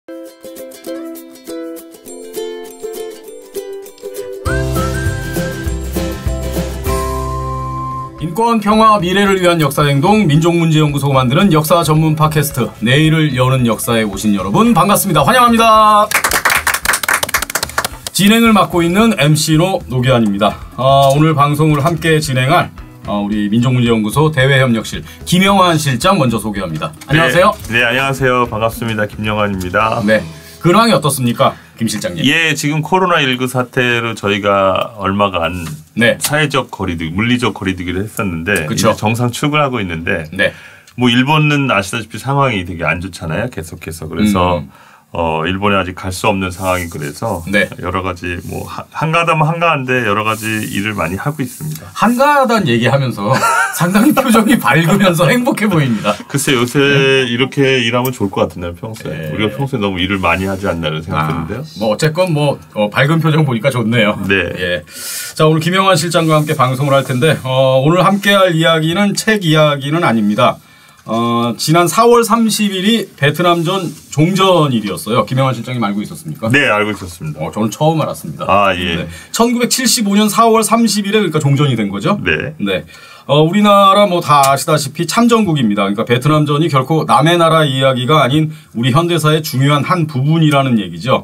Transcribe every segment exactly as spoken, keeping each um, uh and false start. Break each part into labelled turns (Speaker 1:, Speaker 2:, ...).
Speaker 1: 인권, 평화, 미래를 위한 역사행동 민족문제연구소가 만드는 역사 전문 팟캐스트 내일을 여는 역사에 오신 여러분 반갑습니다. 환영합니다. 진행을 맡고 있는 엠씨노 노기환입니다. 어, 오늘 방송을 함께 진행할 어, 우리 민족문제연구소 대외협력실 김영환 실장 먼저 소개합니다. 안녕하세요.
Speaker 2: 네, 네 안녕하세요. 반갑습니다. 김영환입니다.
Speaker 1: 네, 근황이 어떻습니까? 김 실장님.
Speaker 2: 예, 지금 코로나십구 사태로 저희가 얼마간 네. 사회적 거리두기, 물리적 거리두기를 했었는데 이제 정상 출근하고 있는데 네. 뭐 일본은 아시다시피 상황이 되게 안 좋잖아요. 계속해서. 그래서 음. 어, 일본에 아직 갈 수 없는 상황이 그래서 네. 여러 가지 뭐 한가하다면 한가한데 여러 가지 일을 많이 하고 있습니다.
Speaker 1: 한가하다는 얘기하면서 상당히 표정이 밝으면서 행복해 보입니다.
Speaker 2: 글쎄 요새 네. 이렇게 일하면 좋을 것 같은데요. 평소에. 네. 우리가 평소에 너무 일을 많이 하지 않나는 생각드는데요.
Speaker 1: 아, 뭐 어쨌건 뭐 어, 밝은 표정 보니까 좋네요.
Speaker 2: 네.
Speaker 1: 예. 자, 오늘 김영환 실장과 함께 방송을 할 텐데 어, 오늘 함께할 이야기는 책 이야기는 아닙니다. 어, 지난 사월 삼십일이 베트남전 종전일이었어요. 김영환 실장님 알고 있었습니까?
Speaker 2: 네, 알고 있었습니다.
Speaker 1: 어, 저는 처음 알았습니다.
Speaker 2: 아, 예. 네.
Speaker 1: 천구백칠십오년 사월 삼십일에 그러니까 종전이 된 거죠?
Speaker 2: 네.
Speaker 1: 네. 어, 우리나라 뭐 다 아시다시피 참전국입니다. 그러니까 베트남전이 결코 남의 나라 이야기가 아닌 우리 현대사의 중요한 한 부분이라는 얘기죠.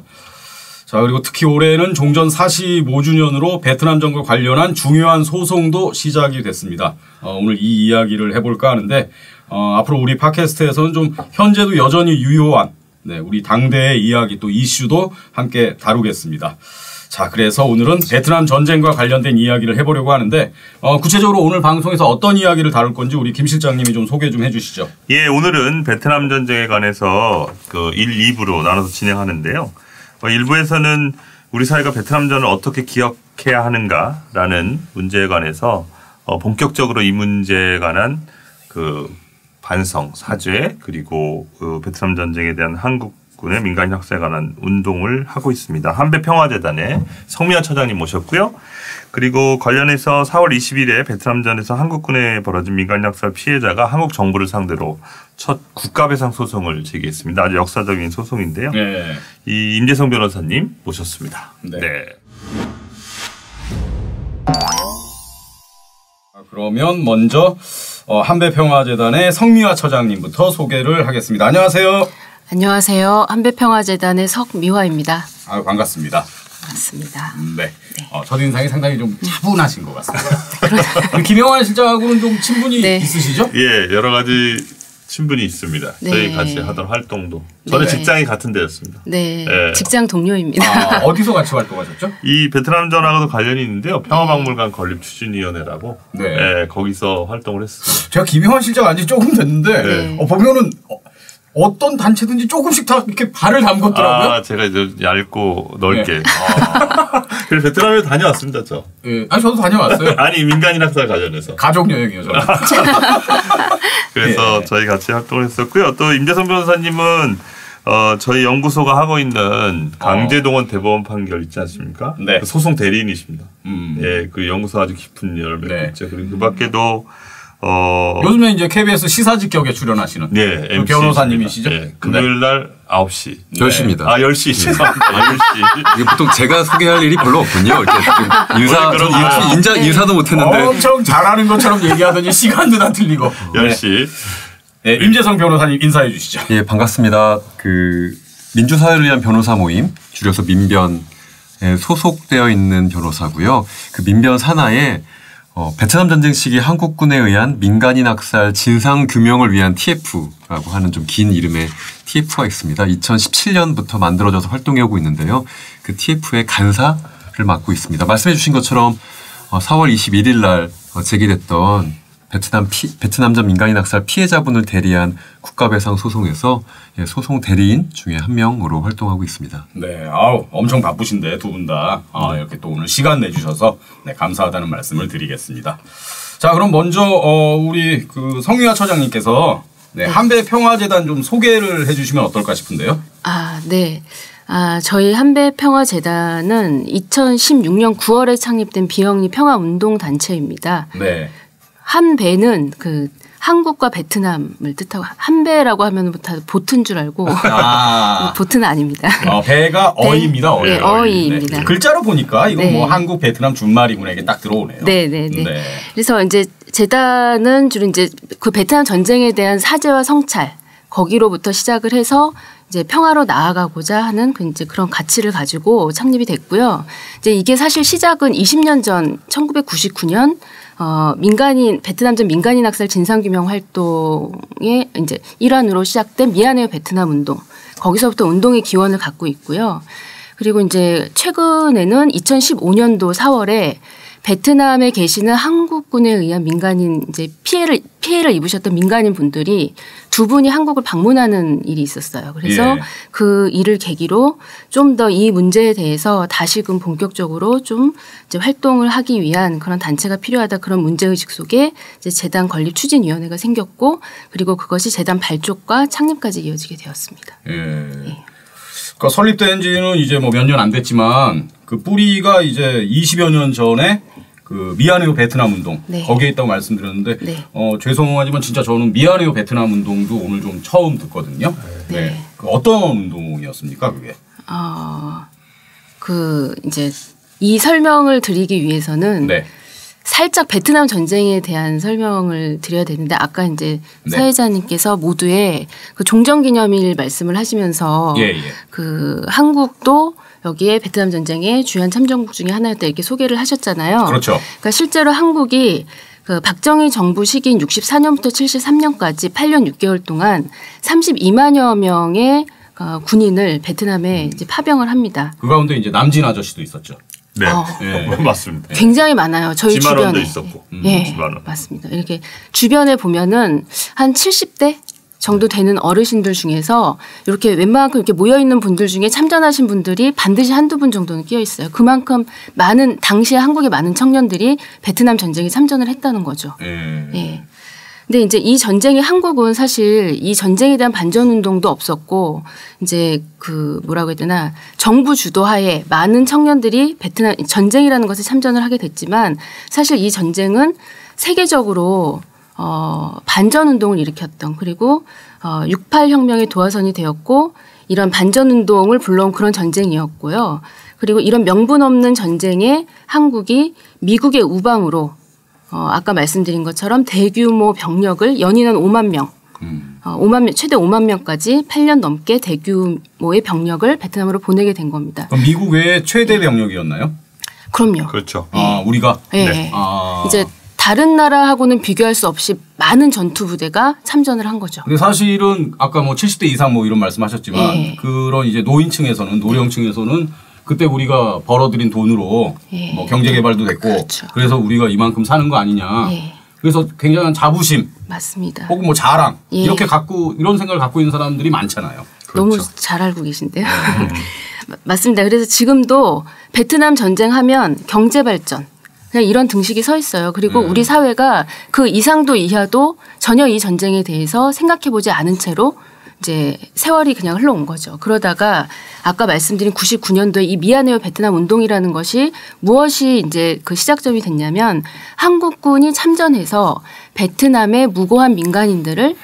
Speaker 1: 자, 그리고 특히 올해는 종전 사십오주년으로 베트남전과 관련한 중요한 소송도 시작이 됐습니다. 어, 오늘 이 이야기를 해볼까 하는데 어, 앞으로 우리 팟캐스트에서는 좀 현재도 여전히 유효한 네, 우리 당대의 이야기 또 이슈도 함께 다루겠습니다. 자, 그래서 오늘은 베트남 전쟁과 관련된 이야기를 해보려고 하는데 어, 구체적으로 오늘 방송에서 어떤 이야기를 다룰 건지 우리 김 실장님이 좀 소개 좀 해주시죠.
Speaker 2: 예, 오늘은 베트남 전쟁에 관해서 그 일, 이부로 나눠서 진행하는데요. 어, 일 부에서는 우리 사회가 베트남전을 어떻게 기억해야 하는가라는 문제에 관해서 어, 본격적으로 이 문제에 관한 그 반성, 사죄 그리고 그 베트남 전쟁에 대한 한국군의 민간 학살에 관한 운동을 하고 있습니다. 한배평화재단의 성미화 처장님 모셨고요. 그리고 관련해서 사월 이십일에 베트남전에서 한국군에 벌어진 민간 학살 피해자가 한국 정부를 상대로 첫 국가배상 소송을 제기했습니다. 아주 역사적인 소송인데요. 네. 이 임재성 변호사님 모셨습니다. 네. 네.
Speaker 1: 그러면 먼저 어, 한배평화재단의 성미화 처장님부터 소개를 하겠습니다. 안녕하세요.
Speaker 3: 안녕하세요. 한배평화재단의 석미화입니다.
Speaker 1: 아유, 반갑습니다.
Speaker 3: 반갑습니다.
Speaker 1: 음, 네. 네. 어, 첫인상이 상당히 좀 차분하신 것 같습니다. 김영환 실장하고는 좀 친분이 네. 있으시죠?
Speaker 2: 예, 여러 가지 친분이 있습니다. 네. 저희 같이 하던 활동도. 저는 네. 직장이 같은 데였습니다.
Speaker 3: 네, 네. 직장 동료입니다.
Speaker 1: 아, 어디서 같이 활동하셨죠?
Speaker 2: 이 베트남전하고도 관련이 있는데요. 평화박물관 건립 추진위원회라고 네. 네, 거기서 활동을 했습니다.
Speaker 1: 제가 김영환 실장 안지 조금 됐는데 네. 어, 보면은 어, 어떤 단체든지 조금씩 다 이렇게 발을 담궜더라고요.
Speaker 2: 아, 제가 이제 얇고 넓게. 네. 아. 그래서 베트남에 다녀왔습니다, 저.
Speaker 1: 예, 아니 저도 다녀왔어요.
Speaker 2: 아니 민간인 학살 관련해서.
Speaker 1: 가족 여행이요, 저는.
Speaker 2: 그래서 네. 저희 같이 활동을 했었고요. 또 임재성 변호사님은 어, 저희 연구소가 하고 있는 강제동원 대법원 판결 있지 않습니까? 네. 그 소송 대리인이십니다. 음. 예, 그 연구소 아주 깊은 열매 네. 있죠. 그리고 그 밖에도 어.
Speaker 1: 요즘에 이제 케이비에스 시사직격에 출연하시는
Speaker 2: 네,
Speaker 1: 그 변호사님이시죠?
Speaker 2: 네, 금요일 날 아홉 시.
Speaker 4: 열 시입니다.
Speaker 2: 아, 열 시. 죄송합니다. 열 시.
Speaker 4: 이게 보통 제가 소개할 일이 별로 없군요. 이렇게 인사, 아, 인자, 인사도 못 했는데.
Speaker 1: 엄청 잘하는 것처럼 얘기하더니 시간도 다 틀리고.
Speaker 2: 열 시.
Speaker 1: 네, 임재성 변호사님 인사해 주시죠.
Speaker 4: 예, 반갑습니다. 그 민주사회를 위한 변호사 모임, 줄여서 민변에 소속되어 있는 변호사고요. 그 민변 산하에 어, 베트남 전쟁 시기 한국군에 의한 민간인 학살 진상 규명을 위한 티에프라고 하는 좀 긴 이름의 티에프가 있습니다. 이천십칠년부터 만들어져서 활동하고 있는데요. 그 티에프의 간사를 맡고 있습니다. 말씀해 주신 것처럼 어, 사월 이십일일 날 어, 제기됐던 베트남 피, 베트남전 민간인 학살 피해자분을 대리한 국가배상 소송에서 예, 소송 대리인 중에 한 명으로 활동하고 있습니다.
Speaker 1: 네, 아우 엄청 바쁘신데 두 분 다 아, 이렇게 또 오늘 시간 내주셔서 네, 감사하다는 말씀을 드리겠습니다. 자, 그럼 먼저 어, 우리 그 성미화 처장님께서 네, 한배평화재단 좀 소개를 해주시면 어떨까 싶은데요.
Speaker 3: 아, 네. 아, 저희 한배평화재단은 이천십육년 구월에 창립된 비영리 평화운동단체입니다.
Speaker 1: 네.
Speaker 3: 한배는 그 한국과 베트남을 뜻하고 한배라고 하면 다 보트인 줄 알고
Speaker 1: 아.
Speaker 3: 보트는 아닙니다.
Speaker 1: 어, 배가 어입니다. 어이.
Speaker 3: 네, 어이입니다.
Speaker 1: 네. 글자로 보니까 이건
Speaker 3: 네.
Speaker 1: 뭐 한국, 베트남 준말이구나 이게 딱 들어오네요.
Speaker 3: 네, 네, 네.
Speaker 1: 네.
Speaker 3: 그래서 이제 재단은 주로 이제 그 베트남 전쟁에 대한 사죄와 성찰 거기로부터 시작을 해서 이제 평화로 나아가고자 하는 그 이제 그런 가치를 가지고 창립이 됐고요. 이제 이게 사실 시작은 이십 년 전 천구백구십구 년 어, 민간인, 베트남전 민간인 학살 진상규명 활동의 이제 일환으로 시작된 미안해요 베트남 운동. 거기서부터 운동의 기원을 갖고 있고요. 그리고 이제 최근에는 이천십오 년도 사월에 베트남에 계시는 한국군에 의한 민간인 이제 피해를 피해를 입으셨던 민간인 분들이 두 분이 한국을 방문하는 일이 있었어요. 그래서
Speaker 1: 예.
Speaker 3: 그 일을 계기로 좀 더 이 문제에 대해서 다시금 본격적으로 좀 이제 활동을 하기 위한 그런 단체가 필요하다 그런 문제의식 속에 이제 재단 건립추진위원회가 생겼고 그리고 그것이 재단 발족과 창립까지 이어지게 되었습니다.
Speaker 1: 예. 그러니까 설립된 지는 이제 뭐 몇 년 안 됐지만 그 뿌리가 이제 이십여 년 전에 그 미안해요 베트남 운동
Speaker 3: 네.
Speaker 1: 거기에 있다고 말씀드렸는데
Speaker 3: 네.
Speaker 1: 어, 죄송하지만 진짜 저는 미안해요 베트남 운동도 오늘 좀 처음 듣거든요. 네.
Speaker 3: 네.
Speaker 1: 그 어떤 운동이었습니까 그게?
Speaker 3: 어, 그 이제 이 설명을 드리기 위해서는
Speaker 1: 네.
Speaker 3: 살짝 베트남 전쟁에 대한 설명을 드려야 되는데 아까 이제
Speaker 1: 네.
Speaker 3: 사회자님께서 모두의 그 종전기념일 말씀을 하시면서
Speaker 1: 예, 예.
Speaker 3: 그 한국도 여기에 베트남 전쟁의 주요한 참전국 중에 하나였다 이렇게 소개를 하셨잖아요.
Speaker 1: 그렇죠.
Speaker 3: 그러니까 실제로 한국이 그 박정희 정부 시기인 육십사 년부터 칠십삼 년까지 팔 년 육 개월 동안 삼십이만여 명의 어, 군인을 베트남에 이제 파병을 합니다.
Speaker 1: 그 가운데 이제 남진 아저씨도 있었죠.
Speaker 2: 네,
Speaker 3: 어.
Speaker 1: 예.
Speaker 2: 맞습니다.
Speaker 3: 굉장히 많아요. 저희
Speaker 2: 지만원도
Speaker 3: 주변에.
Speaker 2: 있었고. 음,
Speaker 3: 예,
Speaker 2: 지만원.
Speaker 3: 맞습니다. 이렇게 주변에 보면은 한 칠십 대 정도 되는 어르신들 중에서 이렇게 웬만큼 이렇게 모여 있는 분들 중에 참전하신 분들이 반드시 한두 분 정도는 끼어 있어요. 그만큼 많은 당시에 한국의 많은 청년들이 베트남 전쟁에 참전을 했다는 거죠.
Speaker 1: 예.
Speaker 3: 예. 근데 이제 이 전쟁이 한국은 사실 이 전쟁에 대한 반전 운동도 없었고 이제 그 뭐라고 해야 되나 정부 주도하에 많은 청년들이 베트남 전쟁이라는 것에 참전을 하게 됐지만 사실 이 전쟁은 세계적으로 어 반전 운동을 일으켰던 그리고 어 육팔 혁명의 도화선이 되었고 이런 반전 운동을 불러온 그런 전쟁이었고요. 그리고 이런 명분 없는 전쟁에 한국이 미국의 우방으로 어, 아까 말씀드린 것처럼 대규모 병력을 연인은 오만 명,
Speaker 1: 음.
Speaker 3: 어, 오만 명, 최대 오만 명까지 팔 년 넘게 대규모의 병력을 베트남으로 보내게 된 겁니다.
Speaker 1: 그럼 미국 외에 최대 병력이었나요?
Speaker 3: 그럼요.
Speaker 2: 그렇죠.
Speaker 1: 아 우리가
Speaker 3: 네.
Speaker 2: 네.
Speaker 1: 아.
Speaker 3: 이제 다른 나라하고는 비교할 수 없이 많은 전투 부대가 참전을 한 거죠.
Speaker 1: 근데 사실은 아까 뭐 칠십 대 이상 뭐 이런 말씀하셨지만
Speaker 3: 네.
Speaker 1: 그런 이제 노인층에서는 노령층에서는 그때 우리가 벌어들인 돈으로
Speaker 3: 예.
Speaker 1: 뭐 경제 개발도 됐고
Speaker 3: 그렇죠.
Speaker 1: 그래서 우리가 이만큼 사는 거 아니냐.
Speaker 3: 예.
Speaker 1: 그래서 굉장한 자부심
Speaker 3: 맞습니다.
Speaker 1: 혹은 뭐 자랑
Speaker 3: 예.
Speaker 1: 이렇게 갖고 이런 생각을 갖고 있는 사람들이 많잖아요.
Speaker 3: 너무
Speaker 2: 그렇죠.
Speaker 3: 잘 알고 계신데요. 맞습니다. 그래서 지금도 베트남 전쟁하면 경제 발전 그냥 이런 등식이 서 있어요. 그리고
Speaker 1: 음.
Speaker 3: 우리 사회가 그 이상도 이하도 전혀 이 전쟁에 대해서 생각해보지 않은 채로 이제 세월이 그냥 흘러온 거죠. 그러다가 아까 말씀드린 구십구 년도에 이 미안해요 베트남 운동이라는 것이 무엇이 이제 그 시작점이 됐냐면 한국군이 참전해서 베트남의 무고한 민간인들을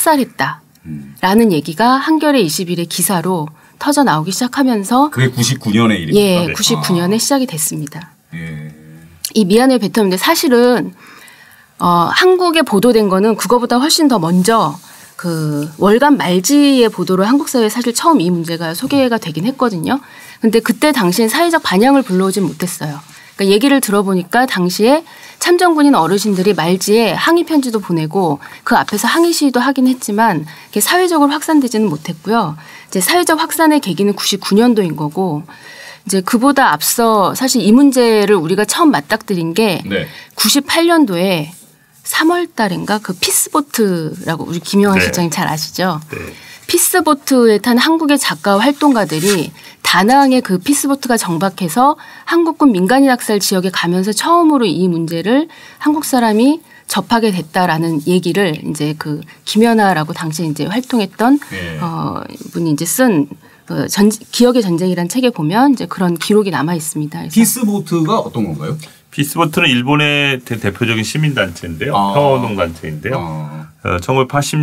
Speaker 3: 학살했다라는 얘기가 한겨레 이십 일의 기사로 터져 나오기 시작하면서
Speaker 1: 그게 구십구 년의 일입니다.
Speaker 3: 예,
Speaker 1: 네.
Speaker 3: 구십구 년에 시작이 됐습니다.
Speaker 1: 예.
Speaker 3: 이 미안해요 베트남인데 사실은 어, 한국에 보도된 거는 그거보다 훨씬 더 먼저 그 월간 말지의 보도로 한국 사회에 사실 처음 이 문제가 소개가 되긴 했거든요. 근데 그때 당시엔 사회적 반향을 불러오진 못했어요. 그러니까 얘기를 들어보니까 당시에 참전군인 어르신들이 말지에 항의 편지도 보내고 그 앞에서 항의 시위도 하긴 했지만 그게 사회적으로 확산되지는 못했고요. 이제 사회적 확산의 계기는 구십구 년도인 거고 이제 그보다 앞서 사실 이 문제를 우리가 처음 맞닥뜨린 게
Speaker 1: 네.
Speaker 3: 구십팔 년도에 삼월 달인가 그 피스보트라고 우리 김영환
Speaker 2: 네.
Speaker 3: 실장님 잘 아시죠?
Speaker 2: 네.
Speaker 3: 피스보트에 탄 한국의 작가와 활동가들이 다낭에 그 피스보트가 정박해서 한국군 민간인 학살 지역에 가면서 처음으로 이 문제를 한국 사람이 접하게 됐다라는 얘기를 이제 그 김연아라고 당시에 이제 활동했던
Speaker 1: 예.
Speaker 3: 어 분이 이제 쓴 그 전, 기억의 전쟁이라는 책에 보면 이제 그런 기록이 남아 있습니다. 그래서
Speaker 1: 피스보트가 어떤 건가요?
Speaker 2: 피스보트는 일본의 대, 대표적인 시민단체인데요.
Speaker 1: 아.
Speaker 2: 평화운동 단체인데요.
Speaker 1: 어.
Speaker 2: 어, 천구백팔십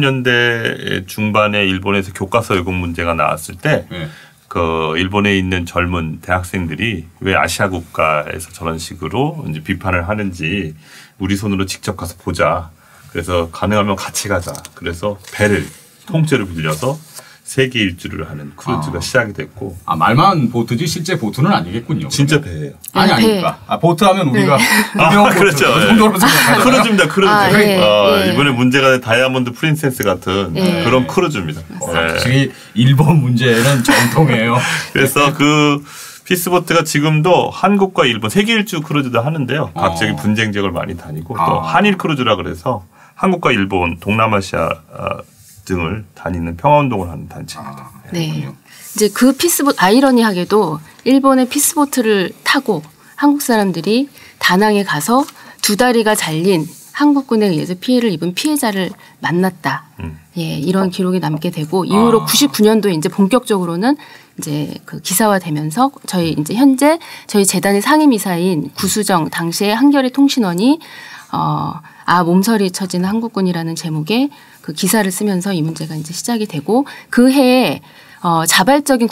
Speaker 2: 년대 중반에 일본에서 교과서 왜곡 문제가 나왔을 때
Speaker 1: 네.
Speaker 2: 그 일본에 있는 젊은 대학생들이 왜 아시아 국가에서 저런 식으로 이제 비판을 하는지 우리 손으로 직접 가서 보자. 그래서 가능하면 같이 가자. 그래서 배를 통째로 빌려서 세계 일주를 하는 크루즈가
Speaker 1: 아.
Speaker 2: 시작이 됐고.
Speaker 1: 아 말만 보트지 실제 보트는 아니겠군요.
Speaker 2: 진짜 배예요.
Speaker 1: 아니
Speaker 3: 아, 배.
Speaker 1: 아닙니까? 아 보트 하면 우리가
Speaker 2: 아,
Speaker 1: 유명한 보트
Speaker 2: 그렇죠.
Speaker 1: 그 정도로 생각하잖아요.
Speaker 2: 크루즈입니다. 크루즈.
Speaker 3: 아, 예,
Speaker 2: 어,
Speaker 3: 예.
Speaker 2: 이번에 문제가 된 다이아몬드 프린세스 같은
Speaker 3: 예.
Speaker 2: 그런 크루즈입니다. 네.
Speaker 1: 확실히 일본 문제는 정통이에요.
Speaker 2: 그래서 그 피스보트가 지금도 한국과 일본 세계 일주 크루즈도 하는데요. 각적인
Speaker 1: 어.
Speaker 2: 분쟁 지역을 많이 다니고 또
Speaker 1: 아.
Speaker 2: 한일 크루즈라 그래서 한국과 일본, 동남아시아 어, 등을 다니는 평화운동을 하는 단체입니다.
Speaker 1: 아,
Speaker 3: 네.
Speaker 1: 그렇군요.
Speaker 3: 이제 그 피스보트 아이러니하게도 일본의 피스보트를 타고 한국 사람들이 다낭에 가서 두 다리가 잘린 한국군에 의해서 피해를 입은 피해자를 만났다.
Speaker 2: 음.
Speaker 3: 예, 이런 기록이 남게 되고 이후로
Speaker 1: 아.
Speaker 3: 구십구 년도에 이제 본격적으로는 이제 그 기사화되면서 저희 이제 현재 저희 재단의 상임이사인 구수정 당시의 한겨레 통신원이 어, 아 몸서리 쳐진 한국군이라는 제목의 그 기사를 쓰면서 이 문제가 이제 시작이 되고 그 해에 어, 자발적인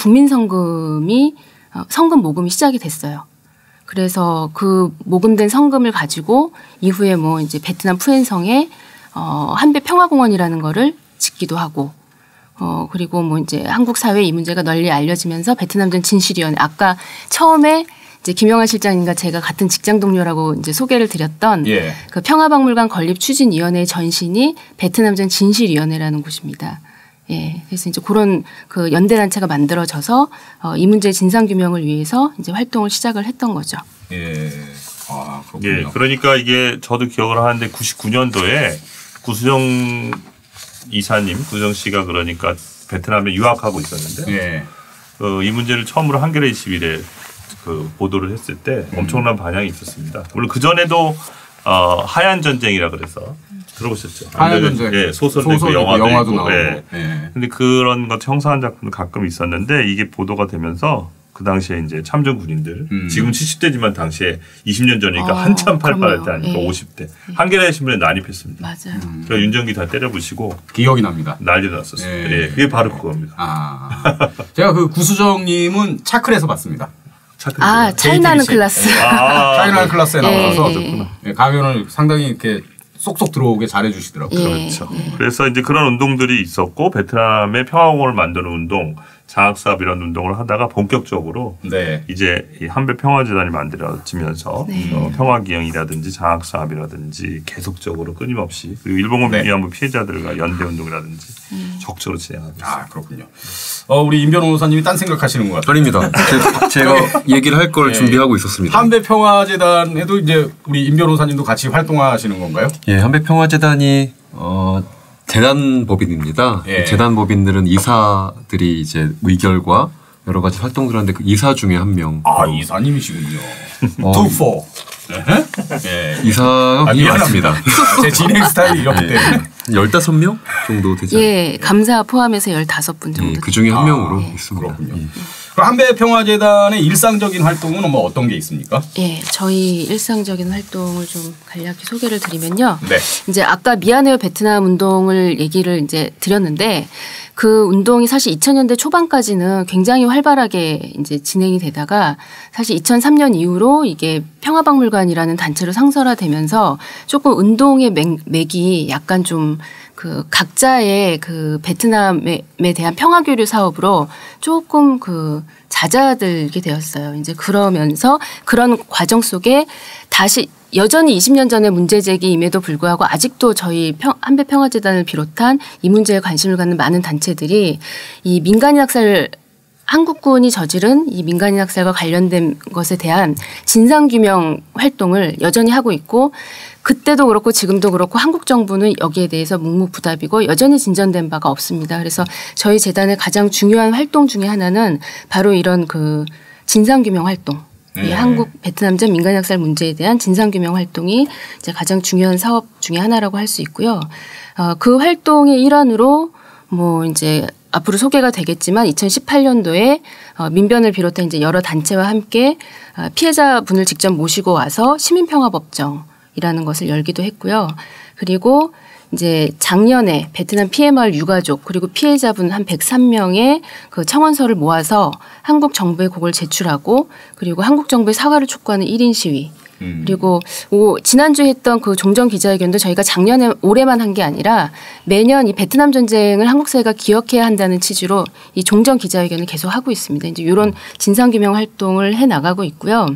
Speaker 3: 국민성금이 어, 성금 모금이 시작이 됐어요. 그래서 그 모금된 성금을 가지고 이후에 뭐 이제 베트남 푸엔성에 어, 한배 평화공원이라는 거를 짓기도 하고 어, 그리고 뭐 이제 한국 사회에 이 문제가 널리 알려지면서 베트남전 진실위원회 아까 처음에 이제 김영환 실장님과 제가 같은 직장 동료라고 이제 소개를 드렸던
Speaker 1: 예.
Speaker 3: 그 평화박물관 건립 추진위원회의 전신이 베트남전 진실위원회라는 곳입니다. 예, 그래서 이제 그런 그 연대 단체가 만들어져서 어, 이 문제의 진상 규명을 위해서 이제 활동을 시작을 했던 거죠.
Speaker 1: 예. 아 그렇군요.
Speaker 2: 예, 그러니까 이게 저도 기억을 하는데 구십구 년도에 구수정 이사님, 구수정 씨가 그러니까 베트남에 유학하고 있었는데
Speaker 1: 예.
Speaker 2: 어, 이 문제를 처음으로 한겨레 이십일에 그 보도를 했을 때 엄청난 반향이 있었습니다. 물론 그 전에도 어, 하얀 전쟁이라 그래서 들어보셨죠?
Speaker 1: 하얀 전쟁.
Speaker 2: 예, 소설도
Speaker 1: 소설도
Speaker 2: 있고 영화도,
Speaker 1: 영화도
Speaker 2: 있고.
Speaker 1: 나오고.
Speaker 2: 예.
Speaker 1: 예.
Speaker 2: 근데 그런 것 형성한 작품도 가끔 있었는데 이게 보도가 되면서 그 당시에 이제 참전 군인들
Speaker 1: 음.
Speaker 2: 지금 칠십 대지만 당시에 이십 년 전이니까
Speaker 3: 아,
Speaker 2: 한참 팔팔할 때
Speaker 3: 그럼요.
Speaker 2: 아니까
Speaker 3: 예.
Speaker 2: 오십 대 한겨레 신문에 난입했습니다.
Speaker 3: 맞아요.
Speaker 2: 그래서 윤정기 다 때려부시고
Speaker 1: 기억이 납니다.
Speaker 2: 난리 났었어요.
Speaker 1: 예.
Speaker 2: 예. 그게 바로 그겁니다.
Speaker 1: 아 제가 그 구수정님은 차클에서 봤습니다.
Speaker 3: 아, 차이나는 클라스.
Speaker 2: 아,
Speaker 1: 차이나 클래스에 나와서
Speaker 3: 예.
Speaker 1: 예, 강연을 상당히 이렇게 쏙쏙 들어오게 잘해주시더라고요.
Speaker 3: 예.
Speaker 2: 그렇죠. 그래서 이제 그런 운동들이 있었고 베트남의 평화공원을 만드는 운동, 장학사업 이런 운동을 하다가 본격적으로
Speaker 1: 네.
Speaker 2: 이제 이 한배 평화재단이 만들어지면서
Speaker 3: 네.
Speaker 2: 어, 평화기행이라든지 장학사업이라든지 계속적으로 끊임없이 그리고 일본군
Speaker 1: 네.
Speaker 2: 위안부 피해자들과 연대운동이라든지 적극적으로 진행하고 있습니다.
Speaker 1: 아 그렇군요. 어, 우리 임 변호사님이 딴 생각하시는 것 같아요.
Speaker 4: 아닙니다. 제- 제가 얘기를 할 걸
Speaker 1: 예.
Speaker 4: 준비하고 있었습니다.
Speaker 1: 한배 평화재단에도 이제 우리 임 변호사님도 같이 활동하시는 건가요?
Speaker 4: 예, 한백평화재단이 어, 재단법인입니다.
Speaker 1: 예.
Speaker 4: 재단법인들은 이사들이 이제 의결과 여러 가지 활동들 하는데 그 이사 중에 한 명.
Speaker 1: 아 이사님이시군요.
Speaker 4: 어,
Speaker 1: 투포. 예.
Speaker 4: 이사가
Speaker 1: 아,
Speaker 4: 많습니다.
Speaker 1: 제 진행 스타일이 이렇기 때문에.
Speaker 4: 열다섯 명 정도 되지 않나요?
Speaker 3: 예, 감사 포함해서 열다섯 분 정도.
Speaker 4: 예, 그 중에 한
Speaker 1: 아,
Speaker 4: 명으로
Speaker 3: 예.
Speaker 4: 있습니다.
Speaker 1: 그렇군요.
Speaker 4: 예.
Speaker 1: 그럼 한배 평화재단의 일상적인 활동은 뭐 어떤 게 있습니까?
Speaker 3: 예, 저희 일상적인 활동을 좀 간략히 소개를 드리면요.
Speaker 1: 네.
Speaker 3: 이제 아까 미안해요 베트남 운동을 얘기를 이제 드렸는데 그 운동이 사실 이천 년대 초반까지는 굉장히 활발하게 이제 진행이 되다가 사실 이천삼 년 이후로 이게 평화박물관이라는 단체로 상설화되면서 조금 운동의 맥, 맥이 약간 좀 그 각자의 그 베트남에 대한 평화교류 사업으로 조금 그 잦아들게 되었어요. 이제 그러면서 그런 과정 속에 다시 여전히 이십 년 전의 문제 제기임에도 불구하고 아직도 저희 평, 한배평화재단을 비롯한 이 문제에 관심을 갖는 많은 단체들이 이 민간인 학살 한국군이 저지른 이 민간인 학살과 관련된 것에 대한 진상규명 활동을 여전히 하고 있고 그때도 그렇고 지금도 그렇고 한국 정부는 여기에 대해서 묵묵부답이고 여전히 진전된 바가 없습니다. 그래서 저희 재단의 가장 중요한 활동 중에 하나는 바로 이런 그 진상규명 활동.
Speaker 1: 네.
Speaker 3: 이 한국 베트남전 민간학살 문제에 대한 진상규명 활동이 이제 가장 중요한 사업 중에 하나라고 할 수 있고요. 어, 그 활동의 일환으로 뭐 이제 앞으로 소개가 되겠지만 이천십팔 년도에 어, 민변을 비롯한 이제 여러 단체와 함께 어, 피해자분을 직접 모시고 와서 시민평화법정이라는 것을 열기도 했고요. 그리고 이제 작년에 베트남 피해 마을 유가족 그리고 피해자분 한 백삼 명의 그 청원서를 모아서 한국 정부에 그걸 제출하고 그리고 한국 정부의 사과를 촉구하는 일 인 시위. 음. 그리고 오, 지난주에 했던 그 종전 기자회견도 저희가 작년에 올해만 한 게 아니라 매년 이 베트남 전쟁을 한국 사회가 기억해야 한다는 취지로 이 종전 기자회견을 계속 하고 있습니다. 이제 이런 진상규명 활동을 해 나가고 있고요.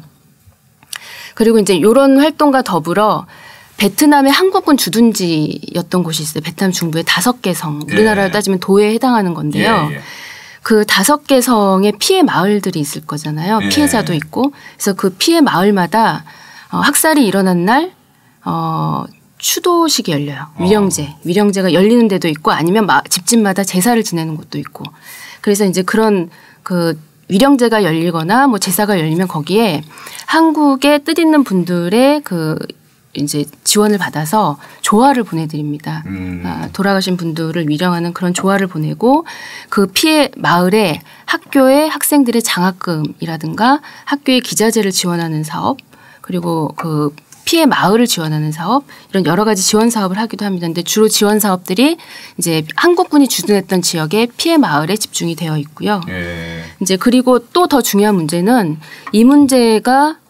Speaker 3: 그리고 이제 이런 활동과 더불어 베트남의 한국군 주둔지였던 곳이 있어요. 베트남 중부의 다섯 개 성. 우리나라로 예. 따지면 도에 해당하는 건데요. 예, 예. 그 다섯 개 성의 피해 마을들이 있을 거잖아요. 예. 피해자도 있고. 그래서 그 피해 마을마다 어, 학살이 일어난 날 어, 추도식이 열려요. 위령제. 어. 위령제가 열리는 데도 있고 아니면 마, 집집마다 제사를 지내는 곳도 있고. 그래서 이제 그런 그 위령제가 열리거나 뭐 제사가 열리면 거기에 한국의 뜻있는 분들의 그 이제 지원을 받아서 조화를 보내드립니다. 음. 아, 돌아가신 분들을 위령하는 그런 조화를 보내고 그 피해 마을에 학교의 학생들의 장학금이라든가 학교의 기자재를 지원하는 사업 그리고 그 피해 마을을 지원하는 사업 이런 여러 가지 지원 사업을 하기도 합니다. 근데 주로 지원 사업들이 이제 한국군이 주둔했던 지역의 피해 마을에 집중이 되어 있고요. 예. 이제 그리고 또 더 중요한 문제는 이 문제가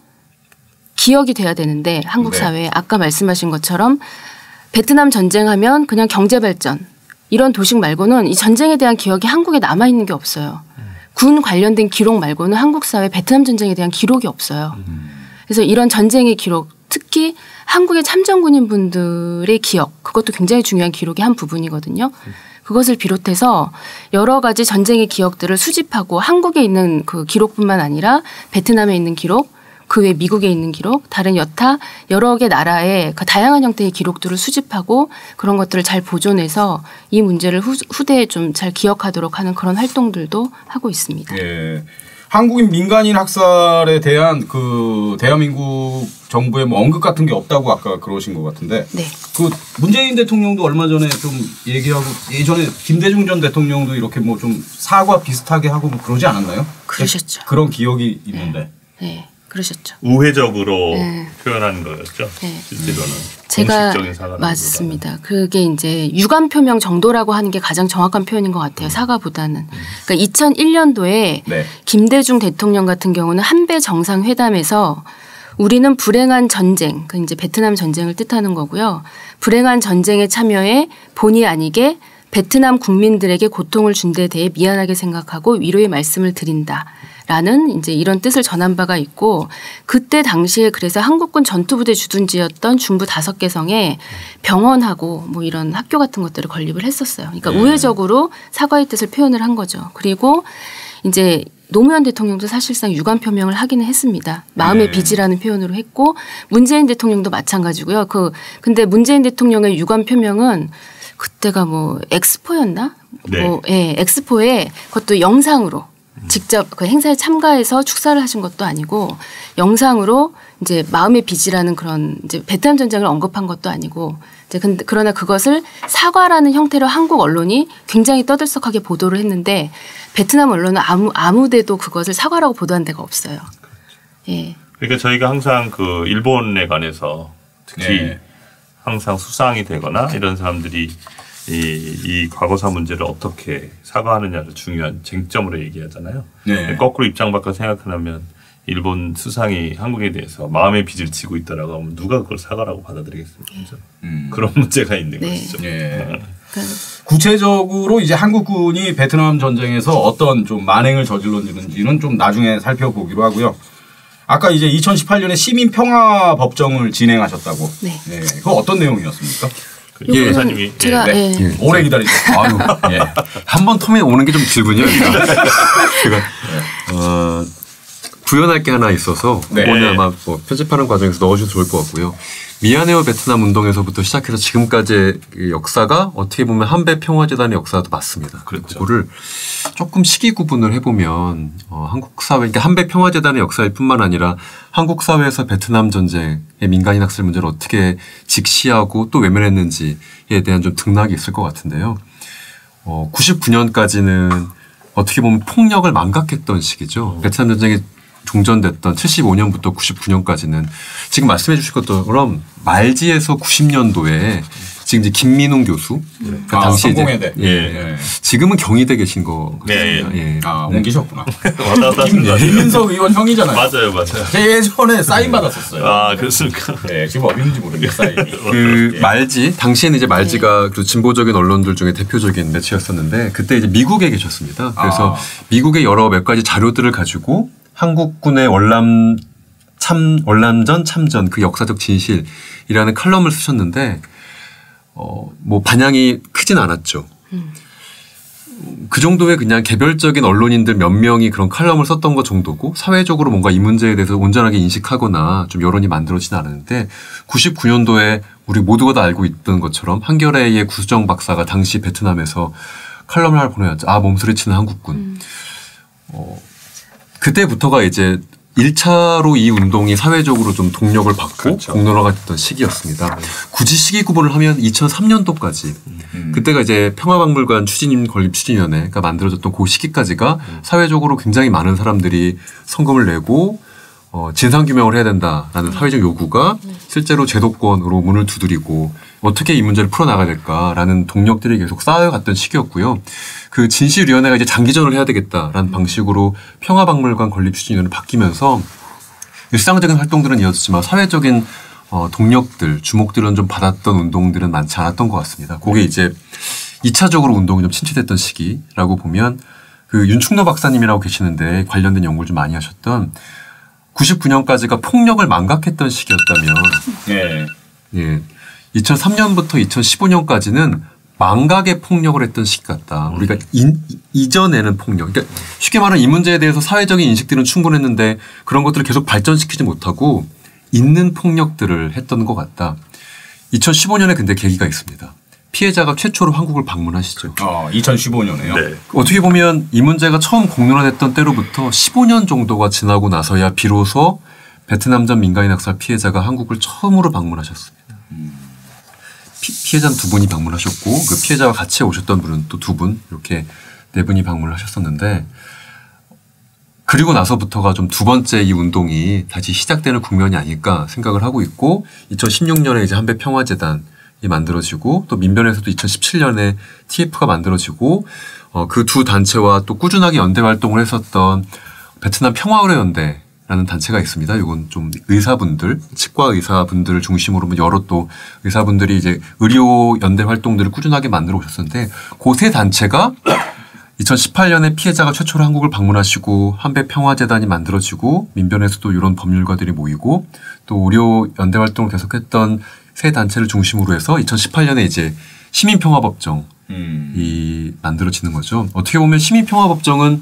Speaker 3: 기억이 돼야 되는데 한국 네. 사회에 아까 말씀하신 것처럼 베트남 전쟁하면 그냥 경제 발전 이런 도식 말고는 이 전쟁에 대한 기억이 한국에 남아 있는 게 없어요. 음. 군 관련된 기록 말고는 한국 사회 베트남 전쟁에 대한 기록이 없어요. 음. 그래서 이런 전쟁의 기록 특히 한국의 참전군인 분들의 기억 그것도 굉장히 중요한 기록의 한 부분이거든요. 음. 그것을 비롯해서 여러 가지 전쟁의 기억들을 수집하고 한국에 있는 그 기록뿐만 아니라 베트남에 있는 기록 그 외 미국에 있는 기록, 다른 여타 여러 개 나라의 그 다양한 형태의 기록들을 수집하고 그런 것들을 잘 보존해서 이 문제를 후, 후대에 좀 잘 기억하도록 하는 그런 활동들도 하고 있습니다.
Speaker 1: 예. 한국인 민간인 학살에 대한 그 대한민국 정부의 뭐 언급 같은 게 없다고 아까 그러신 것 같은데
Speaker 3: 네.
Speaker 1: 그 문재인 대통령도 얼마 전에 좀 얘기하고 예전에 김대중 전 대통령도 이렇게 뭐 좀 사과 비슷하게 하고 뭐 그러지 않았나요?
Speaker 3: 그러셨죠.
Speaker 1: 그런 기억이 있는데.
Speaker 3: 네. 네. 그러셨죠.
Speaker 2: 우회적으로
Speaker 3: 네.
Speaker 2: 표현한 거였죠. 네. 실제로는.
Speaker 3: 제가 맞습니다. 그게 이제 유감 표명 정도라고 하는 게 가장 정확한 표현인 것 같아요. 음. 사과보다는. 그러니까 이천일 년도에 네. 김대중 대통령 같은 경우는 한배 정상회담에서 우리는 불행한 전쟁, 그 이제 베트남 전쟁을 뜻하는 거고요. 불행한 전쟁에 참여해 본의 아니게 베트남 국민들에게 고통을 준 데 대해 미안하게 생각하고 위로의 말씀을 드린다. 라는 이제 이런 뜻을 전한 바가 있고 그때 당시에 그래서 한국군 전투부대 주둔지였던 중부 다섯 개 성에 병원하고 뭐 이런 학교 같은 것들을 건립을 했었어요. 그러니까 네. 우회적으로 사과의 뜻을 표현을 한 거죠. 그리고 이제 노무현 대통령도 사실상 유감 표명을 하기는 했습니다. 마음의 네. 빚이라는 표현으로 했고 문재인 대통령도 마찬가지고요. 그 근데 문재인 대통령의 유감 표명은 그때가 뭐 엑스포였나?
Speaker 2: 네.
Speaker 3: 뭐 예, 엑스포에 그것도 영상으로 직접 그 행사에 참가해서 축사를 하신 것도 아니고 영상으로 이제 마음의 빚이라는 그런 이제 베트남 전쟁을 언급한 것도 아니고 이제 근데 그러나 그것을 사과라는 형태로 한국 언론이 굉장히 떠들썩하게 보도를 했는데 베트남 언론은 아무 아무데도 그것을 사과라고 보도한 데가 없어요. 예.
Speaker 2: 그러니까 저희가 항상 그 일본에 관해서 특히 네. 항상 수상이 되거나 이런 사람들이 이, 이 과거사 문제를 어떻게 사과하느냐를 중요한 쟁점으로 얘기하잖아요. 네. 거꾸로 입장 바꿔 생각하면 일본 수상이 한국에 대해서 마음의 빚을 지고 있다라고 하면 누가 그걸 사과라고 받아들이겠습니까? 음. 그런 문제가 있는 네. 것이죠. 네.
Speaker 1: 구체적으로 이제 한국군이 베트남 전쟁에서 어떤 좀 만행을 저질렀는지는 좀 나중에 살펴보기로 하고요. 아까 이제 이천십팔 년에 시민평화법정을 진행하셨다고. 네. 네. 그거 어떤 내용이었습니까?
Speaker 2: 예, 변호사님이
Speaker 3: 제가
Speaker 1: 네. 네. 예. 오래 기다리셨어요. 아유,
Speaker 4: 예. 한 번 텀에 오는 게 좀 길군요. 제가 어, 구현할 게 하나 있어서 네. 그거는 아마 뭐 편집하는 과정에서 넣어주셔도 좋을 것 같고요. 미안해요 베트남 운동에서부터 시작해서 지금까지의 역사가 어떻게 보면 한배 평화재단의 역사도 맞습니다.
Speaker 1: 그렇죠.
Speaker 4: 그거를 조금 시기 구분을 해보면 어, 한국 사회, 그러니까 한배 평화재단의 역사일 뿐만 아니라 한국 사회에서 베트남 전쟁의 민간인 학살 문제를 어떻게 직시하고 또 외면했는지에 대한 좀 등락이 있을 것 같은데요. 어, 구십구 년까지는 어떻게 보면 폭력을 망각했던 시기죠. 음. 베트남 전쟁이 종전됐던 칠십오 년부터 구십구 년까지는 지금 말씀해 주실 것처럼 말지에서 구십 년도에 지금 이제 김민웅 교수
Speaker 1: 네. 그러니까 아, 당시 이제
Speaker 4: 예. 예. 지금은 경희대 계신 거
Speaker 2: 네.
Speaker 4: 같습니다. 예.
Speaker 1: 아 옮기셨구나.
Speaker 2: 김,
Speaker 1: 김민석 의원 형이잖아요.
Speaker 2: 맞아요, 맞아요.
Speaker 1: 제 예전에 사인 받았었어요.
Speaker 2: 아 그렇습니까?
Speaker 1: 네, 지금 어디 있는지 모르겠어요. 사인이.
Speaker 4: 그 예. 말지 당시에는 이제 말지가 그 진보적인 언론들 중에 대표적인 매체였었는데 그때 이제 미국에 계셨습니다. 그래서 아. 미국의 여러 몇 가지 자료들을 가지고 한국군의 월남 참 월남전 참전 그 역사적 진실이라는 칼럼을 쓰셨는데. 어, 뭐 반향이 크진 않았죠. 음. 그 정도의 그냥 개별적인 언론인들 몇 명이 그런 칼럼을 썼던 것 정도고 사회적으로 뭔가 이 문제에 대해서 온전하게 인식하거나 좀 여론이 만들어지진 않았는데 구십구 년도에 우리 모두가 다 알고 있던 것처럼 한겨레의 구수정 박사가 당시 베트남에서 칼럼을 하나 보내왔죠. 아 몸소리치는 한국군. 음. 어, 그때부터가 이제 일 차로 이 운동이 사회적으로 좀 동력을 받고 그렇죠. 공론화가 됐던 시기였습니다. 네. 굳이 시기 구분을 하면 이천삼 년도까지 음. 그때가 이제 평화박물관 추진 건립 추진위원회가 만들어졌던 그 시기까지가 음. 사회적으로 굉장히 많은 사람들이 성금을 내고 어, 진상규명을 해야 된다라는 사회적 요구가 실제로 제도권으로 문을 두드리고 어떻게 이 문제를 풀어나가야 될까라는 동력들이 계속 쌓여갔던 시기였고요. 그 진실위원회가 이제 장기전을 해야 되겠다라는 방식으로 평화박물관 건립 추진위원회로 바뀌면서 일상적인 활동들은 이어졌지만 사회적인 어, 동력들, 주목들은 좀 받았던 운동들은 많지 않았던 것 같습니다. 그게 이제 이 차적으로 운동이 좀 침체됐던 시기라고 보면 그 윤충노 박사님이라고 계시는데 관련된 연구를 좀 많이 하셨던 구십구 년까지가 폭력을 망각했던 시기였다면
Speaker 1: 네.
Speaker 4: 예. 이천삼 년부터 이천십오 년까지는 망각의 폭력을 했던 시기 같다. 우리가 인, 이전에는 폭력. 그러니까 쉽게 말하면 이 문제에 대해서 사회적인 인식들은 충분했는데 그런 것들을 계속 발전시키지 못하고 있는 폭력들을 했던 것 같다. 이천십오 년에 근데 계기가 있습니다. 피해자가 최초로 한국을 방문하시죠.
Speaker 1: 어, 이천십오 년에요?
Speaker 2: 네.
Speaker 4: 어떻게 보면 이 문제가 처음 공론화됐던 때로부터 십오 년 정도가 지나고 나서야 비로소 베트남전 민간인 학살 피해자가 한국을 처음으로 방문하셨습니다. 음. 피, 피해자는 두 분이 방문하셨고 그 피해자와 같이 오셨던 분은 또 두 분 이렇게 네 분이 방문을 하셨었는데 그리고 나서부터가 좀 두 번째 이 운동이 다시 시작되는 국면이 아닐까 생각을 하고 있고 이천십육 년에 이제 한배평화재단이 만들어지고 또 민변에서도 이천십칠 년에 티에프가 만들어지고 어, 그 두 단체와 또 꾸준하게 연대 활동을 했었던 베트남 평화의료연대 라는 단체가 있습니다. 이건 좀 의사분들, 치과 의사분들을 중심으로 여러 또 의사분들이 이제 의료 연대 활동들을 꾸준하게 만들어 오셨었는데 그 세 단체가 이천십팔 년에 피해자가 최초로 한국을 방문하시고 한배평화재단이 만들어지고 민변에서도 이런 법률가들이 모이고 또 의료 연대 활동을 계속했던 세 단체를 중심으로 해서 이천십팔 년에 이제 시민평화법정이 음. 만들어지는 거죠. 어떻게 보면 시민평화법정은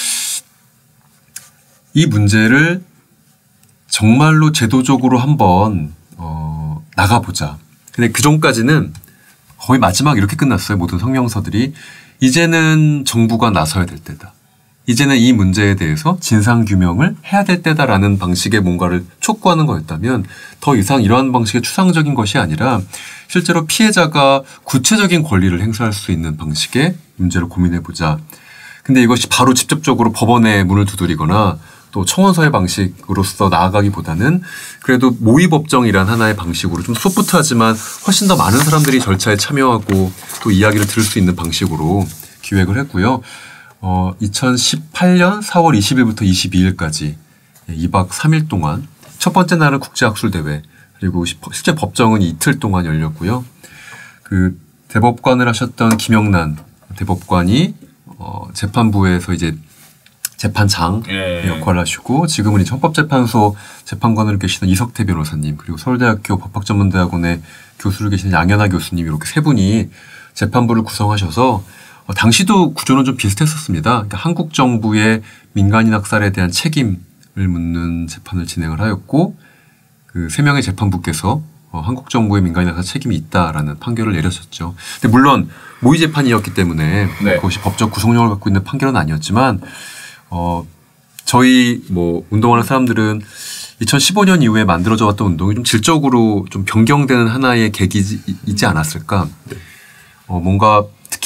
Speaker 4: 이 문제를 정말로 제도적으로 한번 어, 나가보자. 근데 그 전까지는 거의 마지막 이렇게 끝났어요. 모든 성명서들이. 이제는 정부가 나서야 될 때다. 이제는 이 문제에 대해서 진상규명을 해야 될 때다라는 방식의 뭔가를 촉구하는 거였다면 더 이상 이러한 방식의 추상적인 것이 아니라 실제로 피해자가 구체적인 권리를 행사할 수 있는 방식의 문제를 고민해보자. 근데 이것이 바로 직접적으로 법원에 문을 두드리거나 또 청원서의 방식으로서 나아가기보다는 그래도 모의법정이란 하나의 방식으로 좀 소프트하지만 훨씬 더 많은 사람들이 절차에 참여하고 또 이야기를 들을 수 있는 방식으로 기획을 했고요. 어, 이천십팔 년 사월 이십일부터 이십이일까지 이 박 삼 일 동안 첫 번째 날은 국제학술대회 그리고 실제 법정은 이틀 동안 열렸고요. 그 대법관을 하셨던 김영란 대법관이 어, 재판부에서 이제 재판장 예. 역할을 하시고 지금은 이제 헌법재판소 재판관으로 계시는 이석태 변호사님 그리고 서울대학교 법학전문대학원의 교수로 계시는 양현아 교수님 이렇게 세 분이 재판부를 구성하셔서 어, 당시도 구조는 좀 비슷했었습니다. 그러니까 한국 정부의 민간인 학살에 대한 책임을 묻는 재판을 진행을 하였고 그 세 명의 재판부께서 어, 한국 정부의 민간인 학살 책임이 있다라는 판결을 내렸었죠. 근데 물론 모의 재판이었기 때문에 네. 그것이 법적 구속력을 갖고 있는 판결은 아니었지만 어, 저희 뭐 운동하는 사람들은 이천십오 년 이후에 만들어져 왔던 운동이 좀 질적으로 좀 변경되는 하나의 계기이지 않았을까. 네. 어, 뭔가 특히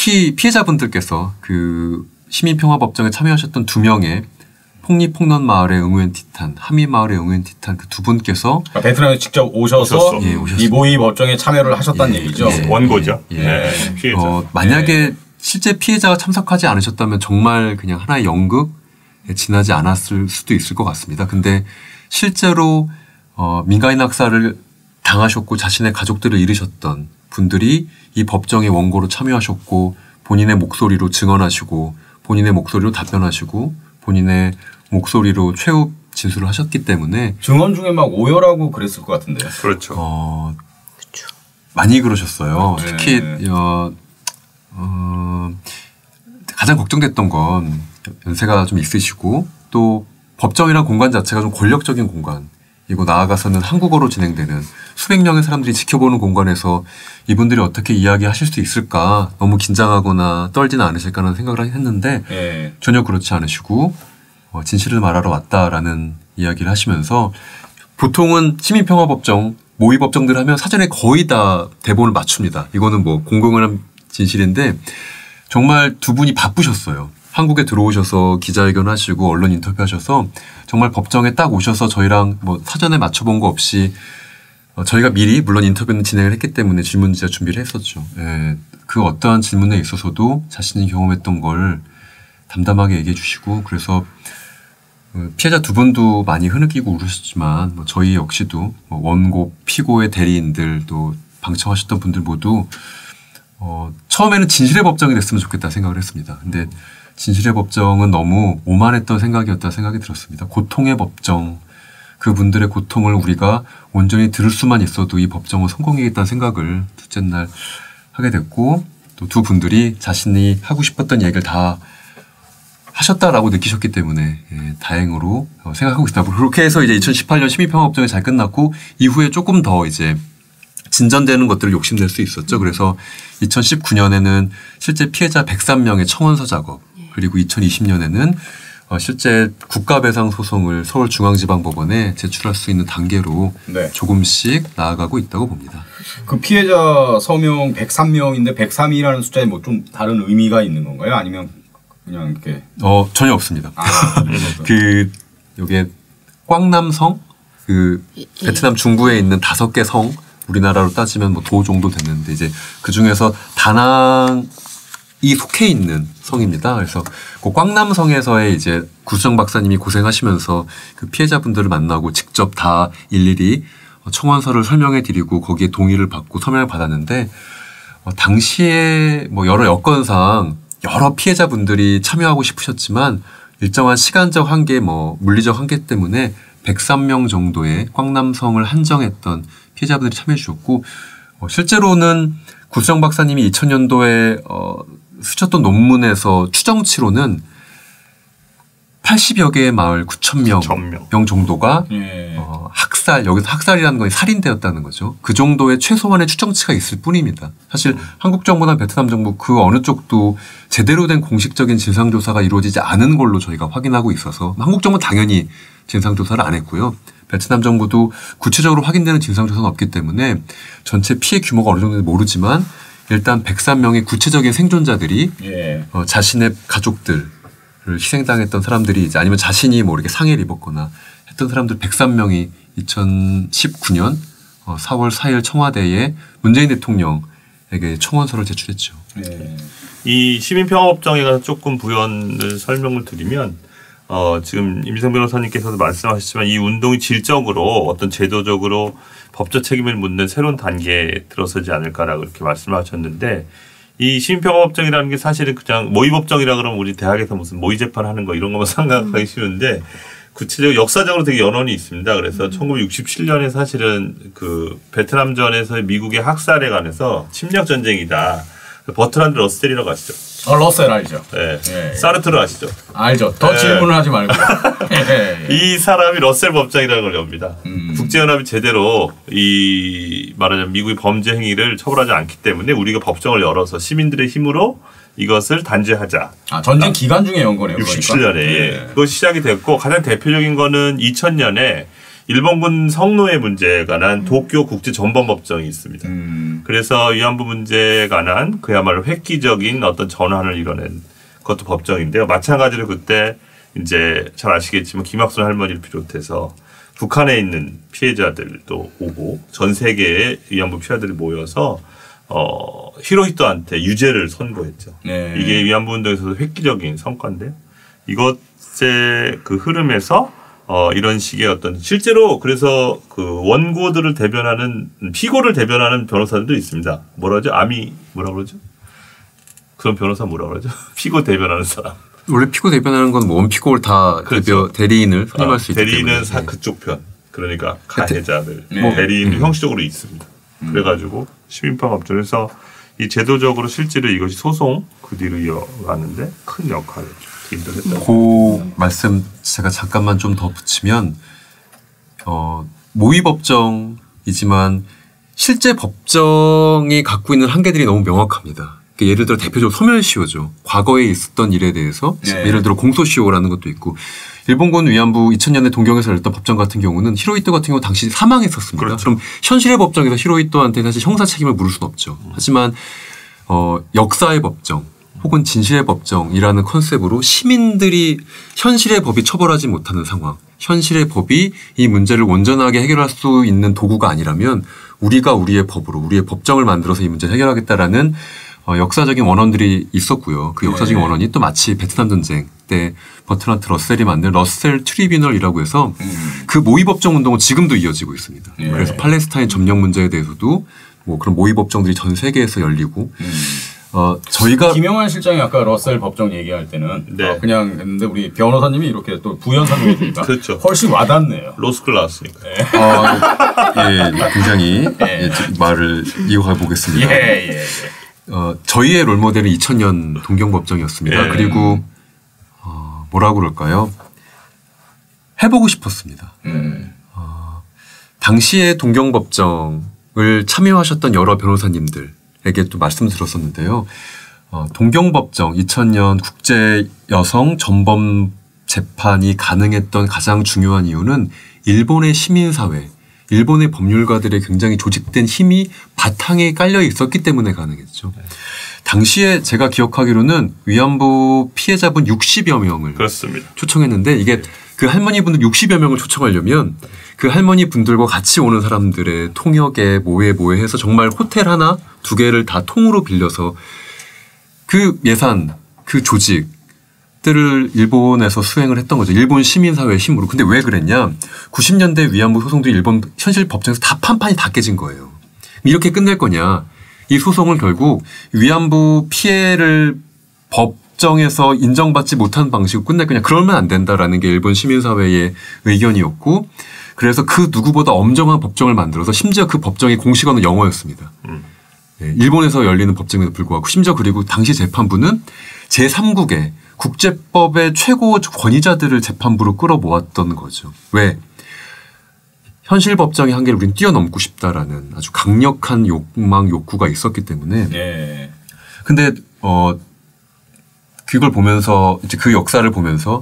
Speaker 4: 특히 피해자분들께서 그 시민평화법정에 참여하셨던 두 명의 폭리폭런 마을의 응우엔 티탄, 하미 마을의 응우엔 티탄 그 두 분께서
Speaker 1: 그러니까 베트남에 직접 오셔서
Speaker 4: 예,
Speaker 1: 이 모의 법정에 참여를 하셨다는
Speaker 4: 예,
Speaker 1: 얘기죠.
Speaker 4: 예,
Speaker 2: 원고죠.
Speaker 4: 예.
Speaker 2: 네. 피해자.
Speaker 4: 어, 만약에 실제 피해자가 참석하지 않으셨다면 정말 그냥 하나의 연극에 지나지 않았을 수도 있을 것 같습니다. 근데 실제로 어, 민간인 학살을 당하셨고 자신의 가족들을 잃으셨던 분들이 이 법정의 원고로 참여하셨고 본인의 목소리로 증언하시고 본인의 목소리로 답변하시고 본인의 목소리로 최후 진술을 하셨기 때문에
Speaker 1: 증언 중에 막 오열하고 그랬을 것 같은데요.
Speaker 2: 그렇죠.
Speaker 4: 어, 많이 그러셨어요.
Speaker 1: 네.
Speaker 4: 특히 어, 어, 가장 걱정됐던 건 연세가 좀 있으시고 또 법정이란 공간 자체가 좀 권력적인 공간이고 나아가서는 한국어로 진행되는 수백 명의 사람들이 지켜보는 공간에서 이분들이 어떻게 이야기하실 수 있을까 너무 긴장하거나 떨지는 않으실까 하는 생각을 했는데
Speaker 1: 예.
Speaker 4: 전혀 그렇지 않으시고 어, 진실을 말하러 왔다라는 이야기를 하시면서 보통은 시민평화법정 모의법정들 하면 사전에 거의 다 대본을 맞춥니다. 이거는 뭐 공공연한 진실인데 정말 두 분이 바쁘셨어요. 한국에 들어오셔서 기자회견 하시고 언론 인터뷰 하셔서 정말 법정에 딱 오셔서 저희랑 뭐 사전에 맞춰본 거 없이 어, 저희가 미리 물론 인터뷰는 진행을 했기 때문에 질문지와 준비를 했었죠. 예, 그 어떠한 질문에 있어서도 자신이 경험했던 걸 담담하게 얘기해 주시고 그래서 어, 피해자 두 분도 많이 흐느끼고 울으셨지만 뭐 저희 역시도 뭐 원고 피고의 대리인들도 방청하셨던 분들 모두 어, 처음에는 진실의 법정이 됐으면 좋겠다 생각을 했습니다. 근데 진실의 법정은 너무 오만했던 생각이었다 생각이 들었습니다. 고통의 법정, 그분들의 고통을 우리가 온전히 들을 수만 있어도 이 법정은 성공이겠다는 생각을 둘째 날 하게 됐고 또 두 분들이 자신이 하고 싶었던 얘기를 다 하셨다라고 느끼셨기 때문에 예, 다행으로 생각하고 있습니다. 그렇게 해서 이제 이천십팔 년 시민평화법정이 잘 끝났고 이후에 조금 더 이제 진전되는 것들을 욕심낼 수 있었죠. 그래서 이천십구 년에는 실제 피해자 백삼 명의 청원서 작업 그리고 이천이십 년에는 어, 실제 국가배상 소송을 서울중앙지방법원에 제출할 수 있는 단계로
Speaker 1: 네.
Speaker 4: 조금씩 나아가고 있다고 봅니다.
Speaker 1: 그 피해자 서명 백삼 명인데 백삼이라는 숫자에 뭐 좀 다른 의미가 있는 건가요? 아니면 그냥 이렇게?
Speaker 4: 어 전혀 없습니다.
Speaker 1: 아,
Speaker 4: 그 요게 꽝남성 그 베트남 중부에 있는 다섯 개 성 우리나라로 따지면 뭐 도 정도 됐는데 이제 그 중에서 다낭 이 속해 있는 성입니다. 그래서 그 꽝남성에서의 이제 구수정 박사님이 고생하시면서 그 피해자분들을 만나고 직접 다 일일이 청원서를 설명해 드리고 거기에 동의를 받고 서명을 받았는데 어, 당시에 뭐 여러 여건상 여러 피해자분들이 참여하고 싶으셨지만 일정한 시간적 한계 뭐 물리적 한계 때문에 백삼 명 정도의 꽝남성을 한정했던 피해자분들이 참여해 주셨고 어, 실제로는 구수정 박사님이 이천 년도에 어, 쓰셨던 논문에서 추정치로는 팔십여 개의 마을 구천 명 정도가
Speaker 1: 예.
Speaker 4: 어, 학살, 여기서 학살이라는 건 살인되었다는 거죠. 그 정도의 최소한의 추정치가 있을 뿐입니다. 사실 음. 한국 정부나 베트남 정부 그 어느 쪽도 제대로 된 공식적인 진상조사가 이루어지지 않은 걸로 저희가 확인하고 있어서 한국 정부는 당연히 진상조사를 안 했고요. 베트남 정부도 구체적으로 확인되는 진상조사는 없기 때문에 전체 피해 규모가 어느 정도인지 모르지만 일단 백삼 명의 구체적인 생존자들이
Speaker 1: 예.
Speaker 4: 어, 자신의 가족들을 희생당했던 사람들이 이제 아니면 자신이 뭐 이렇게 상해를 입었거나 했던 사람들 백삼 명이 이천십구 년 어, 사월 사일 청와대에 문재인 대통령에게 청원서를 제출했죠.
Speaker 1: 예.
Speaker 2: 이 시민평화법정에 관해서 조금 부연을 설명을 드리면 어, 지금 임희성 변호사님께서도 말씀하셨지만 이 운동이 질적으로 어떤 제도적으로 법적 책임을 묻는 새로운 단계에 들어서지 않을까라고 이렇게 말씀하셨는데 이 시민평화법정이라는 게 사실은 그냥 모의법정이라 그러면 우리 대학에서 무슨 모의재판 하는 거 이런 것만 생각하기 쉬운데 구체적으로 역사적으로 되게 연원이 있습니다. 그래서 음. 천구백육십칠 년에 사실은 그 베트남전에서 미국의 학살에 관해서 침략 전쟁이다. 버트란드 러셀이라고 아시죠?
Speaker 1: 어, 러셀 알죠.
Speaker 2: 네.
Speaker 1: 예, 예.
Speaker 2: 사르트르 아시죠?
Speaker 1: 알죠. 더
Speaker 2: 네.
Speaker 1: 질문을 하지 말고. 예, 예.
Speaker 2: 이 사람이 러셀 법정이라는 걸 엽니다.
Speaker 1: 음.
Speaker 2: 국제연합이 제대로 이 말하자면 미국의 범죄 행위를 처벌하지 않기 때문에 우리가 법정을 열어서 시민들의 힘으로 이것을 단죄하자.
Speaker 1: 아, 전쟁 기간 중에 연 거네요.
Speaker 2: 육십칠 년에.
Speaker 1: 그러니까.
Speaker 2: 예. 그것이 시작이 됐고 가장 대표적인 거는 이천 년에 일본군 성노예 문제에 관한 도쿄 국제 전범 법정이 있습니다. 음. 그래서 위안부 문제에 관한 그야말로 획기적인 어떤 전환을 이뤄낸 그것도 법정인데요. 마찬가지로 그때 이제 잘 아시겠지만 김학순 할머니를 비롯해서 북한에 있는 피해자들도 오고 전 세계의 위안부 피해자들이 모여서 어, 히로히토한테 유죄를 선고했죠. 네. 이게 위안부 운동에서도 획기적인 성과인데요. 이것의 그 흐름에서 어, 이런 식의 어떤 실제로 그래서 그 원고들을 대변하는 피고를 대변하는 변호사들도 있습니다. 뭐라죠? 아미 뭐라 그러죠? 그런 변호사 뭐라 그러죠? 피고 대변하는 사람.
Speaker 4: 원래 피고 대변하는 건 뭐 원피고를 다 그렇죠. 대리인을 선임할 아, 수 있기 때문에.
Speaker 2: 대리인은 사, 그쪽 편. 그러니까 가해자들. 네. 대리인이 음. 형식적으로 있습니다. 음. 그래가지고 시민파 법정에서 이 제도적으로 실제로 이것이 소송 그 뒤로 이어가는데 큰 역할을 인도했다.
Speaker 4: 그 말씀 제가 잠깐만 좀 더 붙이면 어, 모의 법정이지만 실제 법정이 갖고 있는 한계들이 너무 명확합니다. 그러니까 예를 들어 대표적으로 소멸시효죠. 과거에 있었던 일에 대해서 네. 예를 들어 공소시효라는 것도 있고 일본군 위안부 이천 년에 동경에서 열렸던 법정 같은 경우는 히로히토 같은 경우 당시 사망했었습니다. 그렇죠. 그럼 현실의 법정에서 히로히토한테 사실 형사 책임을 물을 수는 없죠. 음. 하지만 어, 역사의 법정 혹은 진실의 법정이라는 컨셉으로 시민들이 현실의 법이 처벌하지 못하는 상황, 현실의 법이 이 문제를 온전하게 해결할 수 있는 도구가 아니라면 우리가 우리의 법으로 우리의 법정을 만들어서 이 문제를 해결하겠다라는 어, 역사적인 원언들이 있었고요. 그 역사적인 네. 원언이 또 마치 베트남 전쟁 때 버트란트 러셀이 만든 러셀 트리뷰널이라고 해서 음. 그 모의법정 운동은 지금도 이어지고 있습니다. 네. 그래서 팔레스타인 점령 문제에 대해서도 뭐 그런 모의법정들이 전 세계에서 열리고 음. 어, 저희가
Speaker 1: 김영환 실장이 아까 러셀 법정 얘기할 때는 네. 어, 그냥 했는데 우리 변호사님이 이렇게 또 부연상을 해주니까
Speaker 2: 그렇죠.
Speaker 1: 훨씬 와닿네요.
Speaker 2: 로스쿨 나왔으니까. 네.
Speaker 4: 어, 예, 굉장히 네. 예, 말을 이어가 보겠습니다.
Speaker 1: 예, 예, 예.
Speaker 4: 어, 저희의 롤모델은 이천 년 동경법정이었습니다. 예. 그리고 어, 뭐라고 그럴까요? 해보고 싶었습니다. 음. 어, 당시에 동경법정을 참여하셨던 여러 변호사님들에게 또 말씀드렸었는데요. 어, 동경법정 이천 년 국제 여성 전범 재판이 가능했던 가장 중요한 이유는 일본의 시민사회, 일본의 법률가들의 굉장히 조직된 힘이 바탕에 깔려 있었기 때문에 가능했죠. 당시에 제가 기억하기로는 위안부 피해자분 육십여 명을
Speaker 2: 그렇습니다.
Speaker 4: 초청했는데 이게 그 할머니 분들 육십여 명을 초청하려면 그 할머니 분들과 같이 오는 사람들의 통역에 뭐에 뭐에 해서 정말 호텔 하나 두 개를 다 통으로 빌려서 그 예산, 그 조직 를 일본에서 수행을 했던 거죠. 일본 시민사회의 힘으로. 근데 왜 그랬냐. 구십 년대 위안부 소송도 일본 현실 법정에서 다 판판이 다 깨진 거예요. 이렇게 끝낼 거냐. 이 소송을 결국 위안부 피해를 법정에서 인정받지 못한 방식으로 끝낼 거냐. 그러면 안 된다라는 게 일본 시민사회의 의견이었고 그래서 그 누구보다 엄정한 법정을 만들어서 심지어 그 법정의 공식어는 영어였습니다. 음. 네, 일본에서 열리는 법정에도 불구하고 심지어 그리고 당시 재판부는 제삼국의 국제법의 최고 권위자들을 재판부로 끌어모았던 거죠. 왜? 현실 법정의 한계를 우린 뛰어넘고 싶다라는 아주 강력한 욕망, 욕구가 있었기 때문에. 네. 근데, 어, 그걸 보면서, 이제 그 역사를 보면서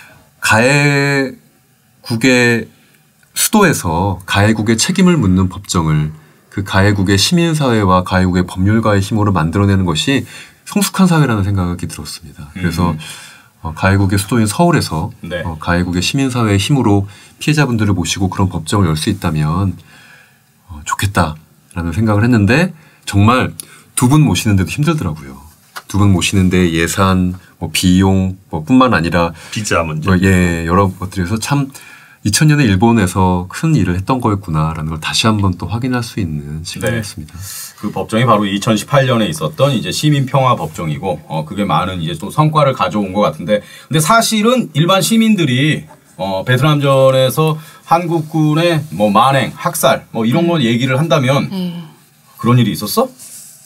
Speaker 4: 가해국의 수도에서 가해국의 책임을 묻는 법정을 그 가해국의 시민사회와 가해국의 법률가의 힘으로 만들어내는 것이 성숙한 사회라는 생각이 들었습니다. 그래서 음. 어, 가해국의 수도인 서울에서 네. 어, 가해국의 시민사회의 힘으로 피해자분들을 모시고 그런 법정을 열 수 있다면 어, 좋겠다라는 생각을 했는데 정말 두 분 모시는데도 힘들더라고요. 두 분 모시는데 예산, 뭐 비용 뭐 뿐만 아니라
Speaker 2: 비자 문제,
Speaker 4: 뭐 예 여러 것들에서 참 이천 년에 일본에서 큰 일을 했던 거였구나라는 걸 다시 한번 또 확인할 수 있는 시간이었습니다.
Speaker 1: 네. 그 법정이 바로 이천십팔 년에 있었던 이제 시민평화 법정이고, 어, 그게 많은 이제 또 성과를 가져온 것 같은데, 근데 사실은 일반 시민들이 어, 베트남전에서 한국군의 뭐 만행, 학살, 뭐 이런 거 얘기를 한다면 음. 그런 일이 있었어?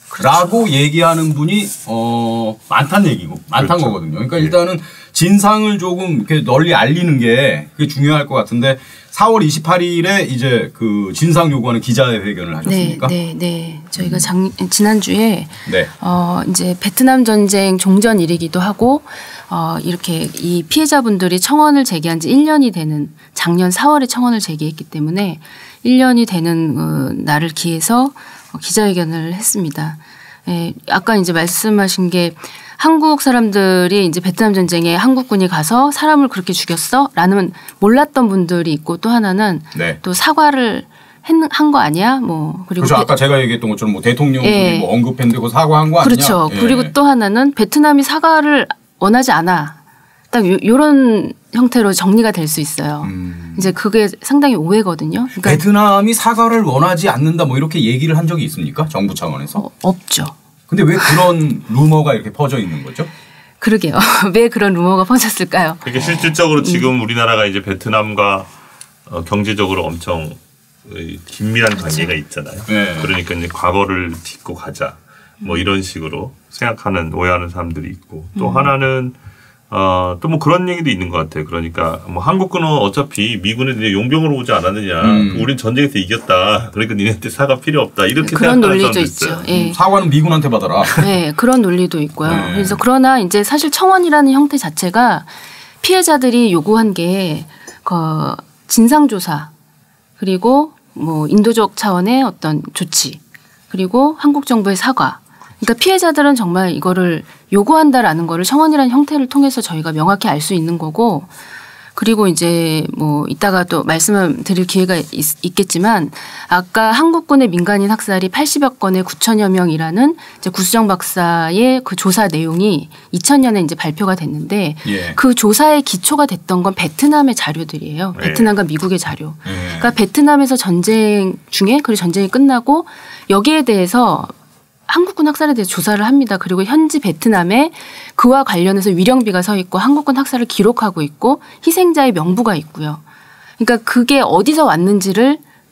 Speaker 1: 라고 그렇죠. 얘기하는 분이 어 많다는 얘기고 많다는 그렇죠. 거거든요. 그러니까 일단은 진상을 조금 이렇게 널리 알리는 게 그게 중요할 것 같은데 사월 이십팔일에 이제 그 진상 요구하는 기자회견을 하셨습니까?
Speaker 3: 네, 네, 네. 저희가 장, 지난주에
Speaker 1: 네.
Speaker 3: 어 이제 베트남 전쟁 종전일이기도 하고 어 이렇게 이 피해자분들이 청원을 제기한 지 일 년이 되는 작년 사월에 청원을 제기했기 때문에 일 년이 되는 어, 날을 기해서 기자회견을 했습니다. 예, 아까 이제 말씀하신 게 한국 사람들이 이제 베트남 전쟁에 한국군이 가서 사람을 그렇게 죽였어? 라는 몰랐던 분들이 있고 또 하나는
Speaker 1: 네.
Speaker 3: 또 사과를 한 거 아니야? 뭐 그리고
Speaker 1: 그렇죠. 아까 제가 얘기했던 것처럼 뭐 대통령이
Speaker 3: 예.
Speaker 1: 뭐 언급했는데 그 사과한 거 아니냐?
Speaker 3: 그렇죠.
Speaker 1: 예.
Speaker 3: 그리고 또 하나는 베트남이 사과를 원하지 않아. 딱 요, 요런 형태로 정리가 될 수 있어요. 음. 이제 그게 상당히 오해거든요. 그러니까
Speaker 1: 베트남이 사과를 원하지 않는다 뭐 이렇게 얘기를 한 적이 있습니까? 정부 차원에서?
Speaker 3: 어, 없죠.
Speaker 1: 근데 왜 그런 루머가 이렇게 퍼져 있는 거죠?
Speaker 3: 그러게요. 왜 그런 루머가 퍼졌을까요?
Speaker 2: 그게 실질적으로 지금 우리나라가 이제 베트남과 어, 경제적으로 엄청 긴밀한 관계가 있잖아요.
Speaker 1: 네.
Speaker 2: 그러니까 이제 과거를 딛고 가자 뭐 이런 식으로 생각하는 오해하는 사람들이 있고 또 음. 하나는 어, 또 뭐 그런 얘기도 있는 것 같아요. 그러니까 뭐 한국군은 어차피 미군에 용병으로 오지 않았느냐. 음. 우린 전쟁에서 이겼다. 그러니까 니네한테 사과 필요 없다. 이렇게
Speaker 3: 그런
Speaker 2: 생각하는
Speaker 3: 논리도
Speaker 2: 사람도
Speaker 3: 있죠.
Speaker 2: 있어요.
Speaker 3: 예.
Speaker 1: 사과는 미군한테 받아라.
Speaker 3: 네, 그런 논리도 있고요.
Speaker 1: 네.
Speaker 3: 그래서 그러나 이제 사실 청원이라는 형태 자체가 피해자들이 요구한 게 그 진상조사 그리고 뭐 인도적 차원의 어떤 조치 그리고 한국 정부의 사과. 그러니까 피해자들은 정말 이거를 요구한다라는 거를 청원이라는 형태를 통해서 저희가 명확히 알 수 있는 거고 그리고 이제 뭐 이따가 또 말씀을 드릴 기회가 있, 있겠지만 아까 한국군의 민간인 학살이 팔십여 건에 구천여 명이라는 이제 구수정 박사의 그 조사 내용이 이천 년에 이제 발표가 됐는데
Speaker 1: 예.
Speaker 3: 그 조사의 기초가 됐던 건 베트남의 자료들이에요.
Speaker 2: 네.
Speaker 3: 베트남과 미국의 자료.
Speaker 1: 예.
Speaker 3: 그러니까 베트남에서 전쟁 중에 그리고 전쟁이 끝나고 여기에 대해서 한국군 학살에 대해서 조사를 합니다. 그리고 현지 베트남에 그와 관련해서 위령비가 서 있고 한국군 학살을 기록하고 있고 희생자의 명부가 있고요. 그러니까 그게 어디서 왔는지를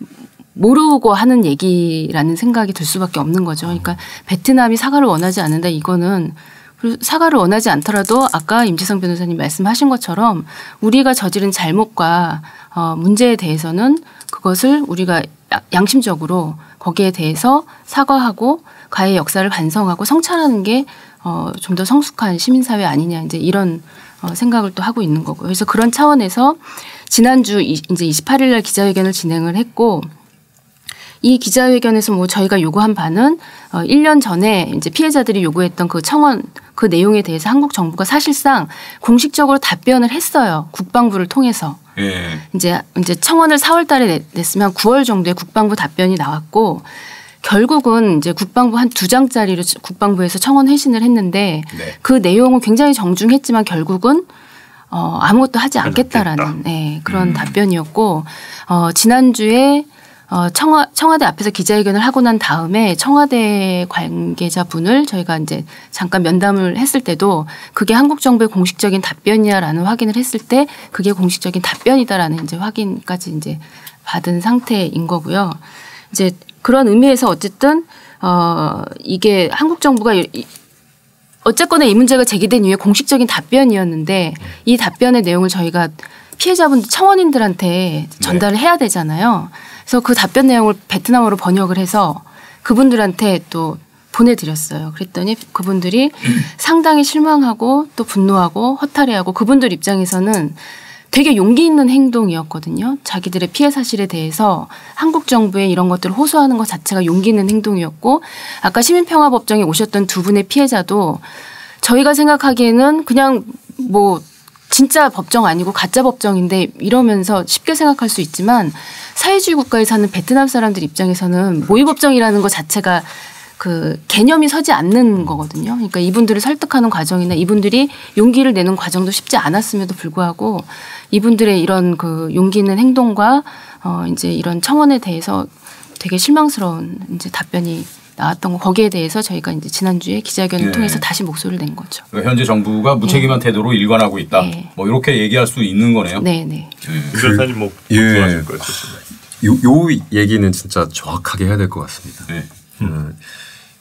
Speaker 3: 모르고 하는 얘기라는 생각이 들 수밖에 없는 거죠. 그러니까 베트남이 사과를 원하지 않는다. 이거는 사과를 원하지 않더라도 아까 임지성 변호사님 말씀하신 것처럼 우리가 저지른 잘못과 어, 문제에 대해서는 그것을 우리가 양심적으로 거기에 대해서 사과하고 가해 역사를 반성하고 성찰하는 게 어, 좀 더 성숙한 시민사회 아니냐 이제 이런 어, 생각을 또 하고 있는 거고요. 그래서 그런 차원에서 지난주 이, 이제 이십팔 일 날 기자회견을 진행을 했고 이 기자회견에서 뭐 저희가 요구한 바는 어, 일 년 전에 이제 피해자들이 요구했던 그 청원 그 내용에 대해서 한국 정부가 사실상 공식적으로 답변을 했어요. 국방부를 통해서.
Speaker 1: 예.
Speaker 3: 이제 이제 청원을 사월 달에 냈으면 구월 정도에 국방부 답변이 나왔고 결국은 이제 국방부 한 두 장짜리로 국방부에서 청원 회신을 했는데
Speaker 1: 네.
Speaker 3: 그 내용은 굉장히 정중했지만 결국은 어, 아무것도 하지 않겠다라는 네, 그런 음. 답변이었고 어, 지난주에 어, 청와, 청와대 앞에서 기자회견을 하고 난 다음에 청와대 관계자분을 저희가 이제 잠깐 면담을 했을 때도 그게 한국 정부의 공식적인 답변이야라는 확인을 했을 때 그게 공식적인 답변이다라는 이제 확인까지 이제 받은 상태인 거고요. 이제 그런 의미에서 어쨌든 어, 이게 한국 정부가 이, 어쨌거나 이 문제가 제기된 이후에 공식적인 답변이었는데 이 답변의 내용을 저희가 피해자분들 청원인들한테 전달을 해야 되잖아요. 그래서 그 답변 내용을 베트남어로 번역을 해서 그분들한테 또 보내드렸어요. 그랬더니 그분들이 상당히 실망하고 또 분노하고 허탈해하고 그분들 입장에서는 되게 용기 있는 행동이었거든요. 자기들의 피해 사실에 대해서 한국 정부에 이런 것들을 호소하는 것 자체가 용기 있는 행동이었고 아까 시민평화법정에 오셨던 두 분의 피해자도 저희가 생각하기에는 그냥 뭐 진짜 법정 아니고 가짜 법정인데 이러면서 쉽게 생각할 수 있지만 사회주의 국가에 사는 베트남 사람들 입장에서는 모의법정이라는 것 자체가 그 개념이 서지 않는 거거든요. 그러니까 이분들을 설득하는 과정이나 이분들이 용기를 내는 과정도 쉽지 않았음에도 불구하고 이분들의 이런 그 용기 있는 행동과 어 이제 이런 청원에 대해서 되게 실망스러운 이제 답변이 나왔던 거 거기에 대해서 저희가 이제 지난주에 기자회견을 네. 통해서 다시 목소리를 낸 거죠.
Speaker 1: 그러니까 현재 정부가 무책임한 네. 태도로 일관하고 있다. 네. 뭐 이렇게 얘기할 수 있는 거네요.
Speaker 3: 네, 네.
Speaker 2: 임 변호사님 뭐
Speaker 4: 예. 요, 요 얘기는 진짜 정확하게 해야 될 것 같습니다. 네. 음.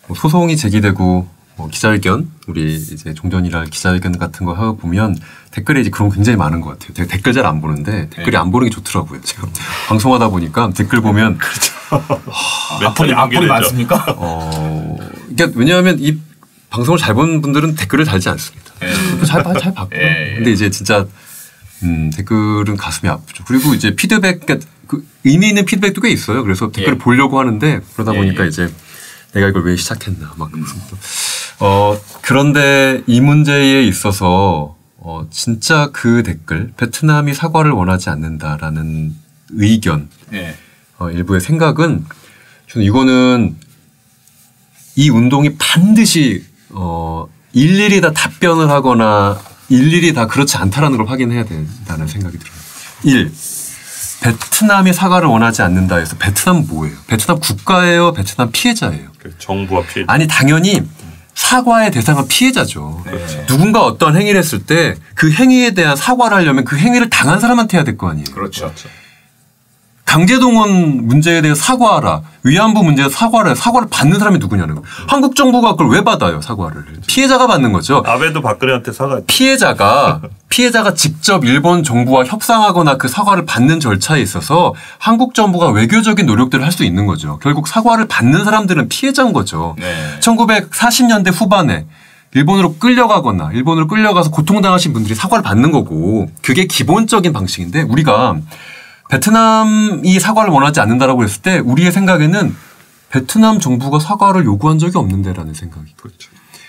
Speaker 4: 뭐 소송이 제기되고 뭐 기자회견, 우리 이제 종전이랄 기자회견 같은 거 하고 보면 댓글에 이제 그런 거 굉장히 많은 것 같아요. 제가 댓글 잘 안 보는데 댓글이
Speaker 1: 네.
Speaker 4: 안 보는 게 좋더라고요. 제가 방송하다 보니까 댓글 보면
Speaker 1: 악플이 악플이 많습니까?
Speaker 4: 어, 그러니까 왜냐하면 이 방송을 잘 보는 분들은 댓글을 달지 않습니다.
Speaker 1: 네.
Speaker 4: 잘, 잘 봤고요.
Speaker 1: 네.
Speaker 4: 근데 이제 진짜 음, 댓글은 가슴이 아프죠. 그리고 이제 피드백, 그러니까 그 의미 있는 피드백도 꽤 있어요. 그래서 댓글을
Speaker 1: 예.
Speaker 4: 보려고 하는데 그러다
Speaker 1: 예,
Speaker 4: 보니까
Speaker 1: 예.
Speaker 4: 이제 내가 이걸 왜 시작했나 막 음. 어, 그런데 이 문제에 있어서 어, 진짜 그 댓글 베트남이 사과를 원하지 않는다라는 의견
Speaker 1: 예.
Speaker 4: 어, 일부의 생각은 저는 이거는 이 운동이 반드시 어, 일일이 다 답변을 하거나 일일이 다 그렇지 않다라는 걸 확인해야 된다는 생각이 들어요. 일. 베트남이 사과를 원하지 않는다 해서 베트남 뭐예요? 베트남 국가예요? 베트남 피해자예요?
Speaker 2: 정부와 피해자.
Speaker 4: 아니 당연히 사과의 대상은 피해자죠.
Speaker 1: 네.
Speaker 4: 누군가 어떤 행위를 했을 때 그 행위에 대한 사과를 하려면 그 행위를 당한 사람한테 해야 될 거 아니에요.
Speaker 1: 그렇죠.
Speaker 4: 강제동원 문제에 대해 사과하라. 위안부 문제에 사과를 사과를 받는 사람이 누구냐는 거예요. 음. 한국 정부가 그걸 왜 받아요? 사과를. 피해자가 받는 거죠.
Speaker 2: 아베도 박근혜한테 사과.
Speaker 4: 피해자가 피해자가 직접 일본 정부와 협상하거나 그 사과를 받는 절차에 있어서 한국 정부가 외교적인 노력들을 할 수 있는 거죠. 결국 사과를 받는 사람들은 피해자인 거죠.
Speaker 1: 네.
Speaker 4: 천구백사십 년대 후반에 일본으로 끌려가거나 일본으로 끌려가서 고통당하신 분들이 사과를 받는 거고 그게 기본적인 방식인데 우리가 베트남이 사과를 원하지 않는다라고 했을 때 우리의 생각에는 베트남 정부가 사과를 요구한 적이 없는데라는 생각이 그렇죠.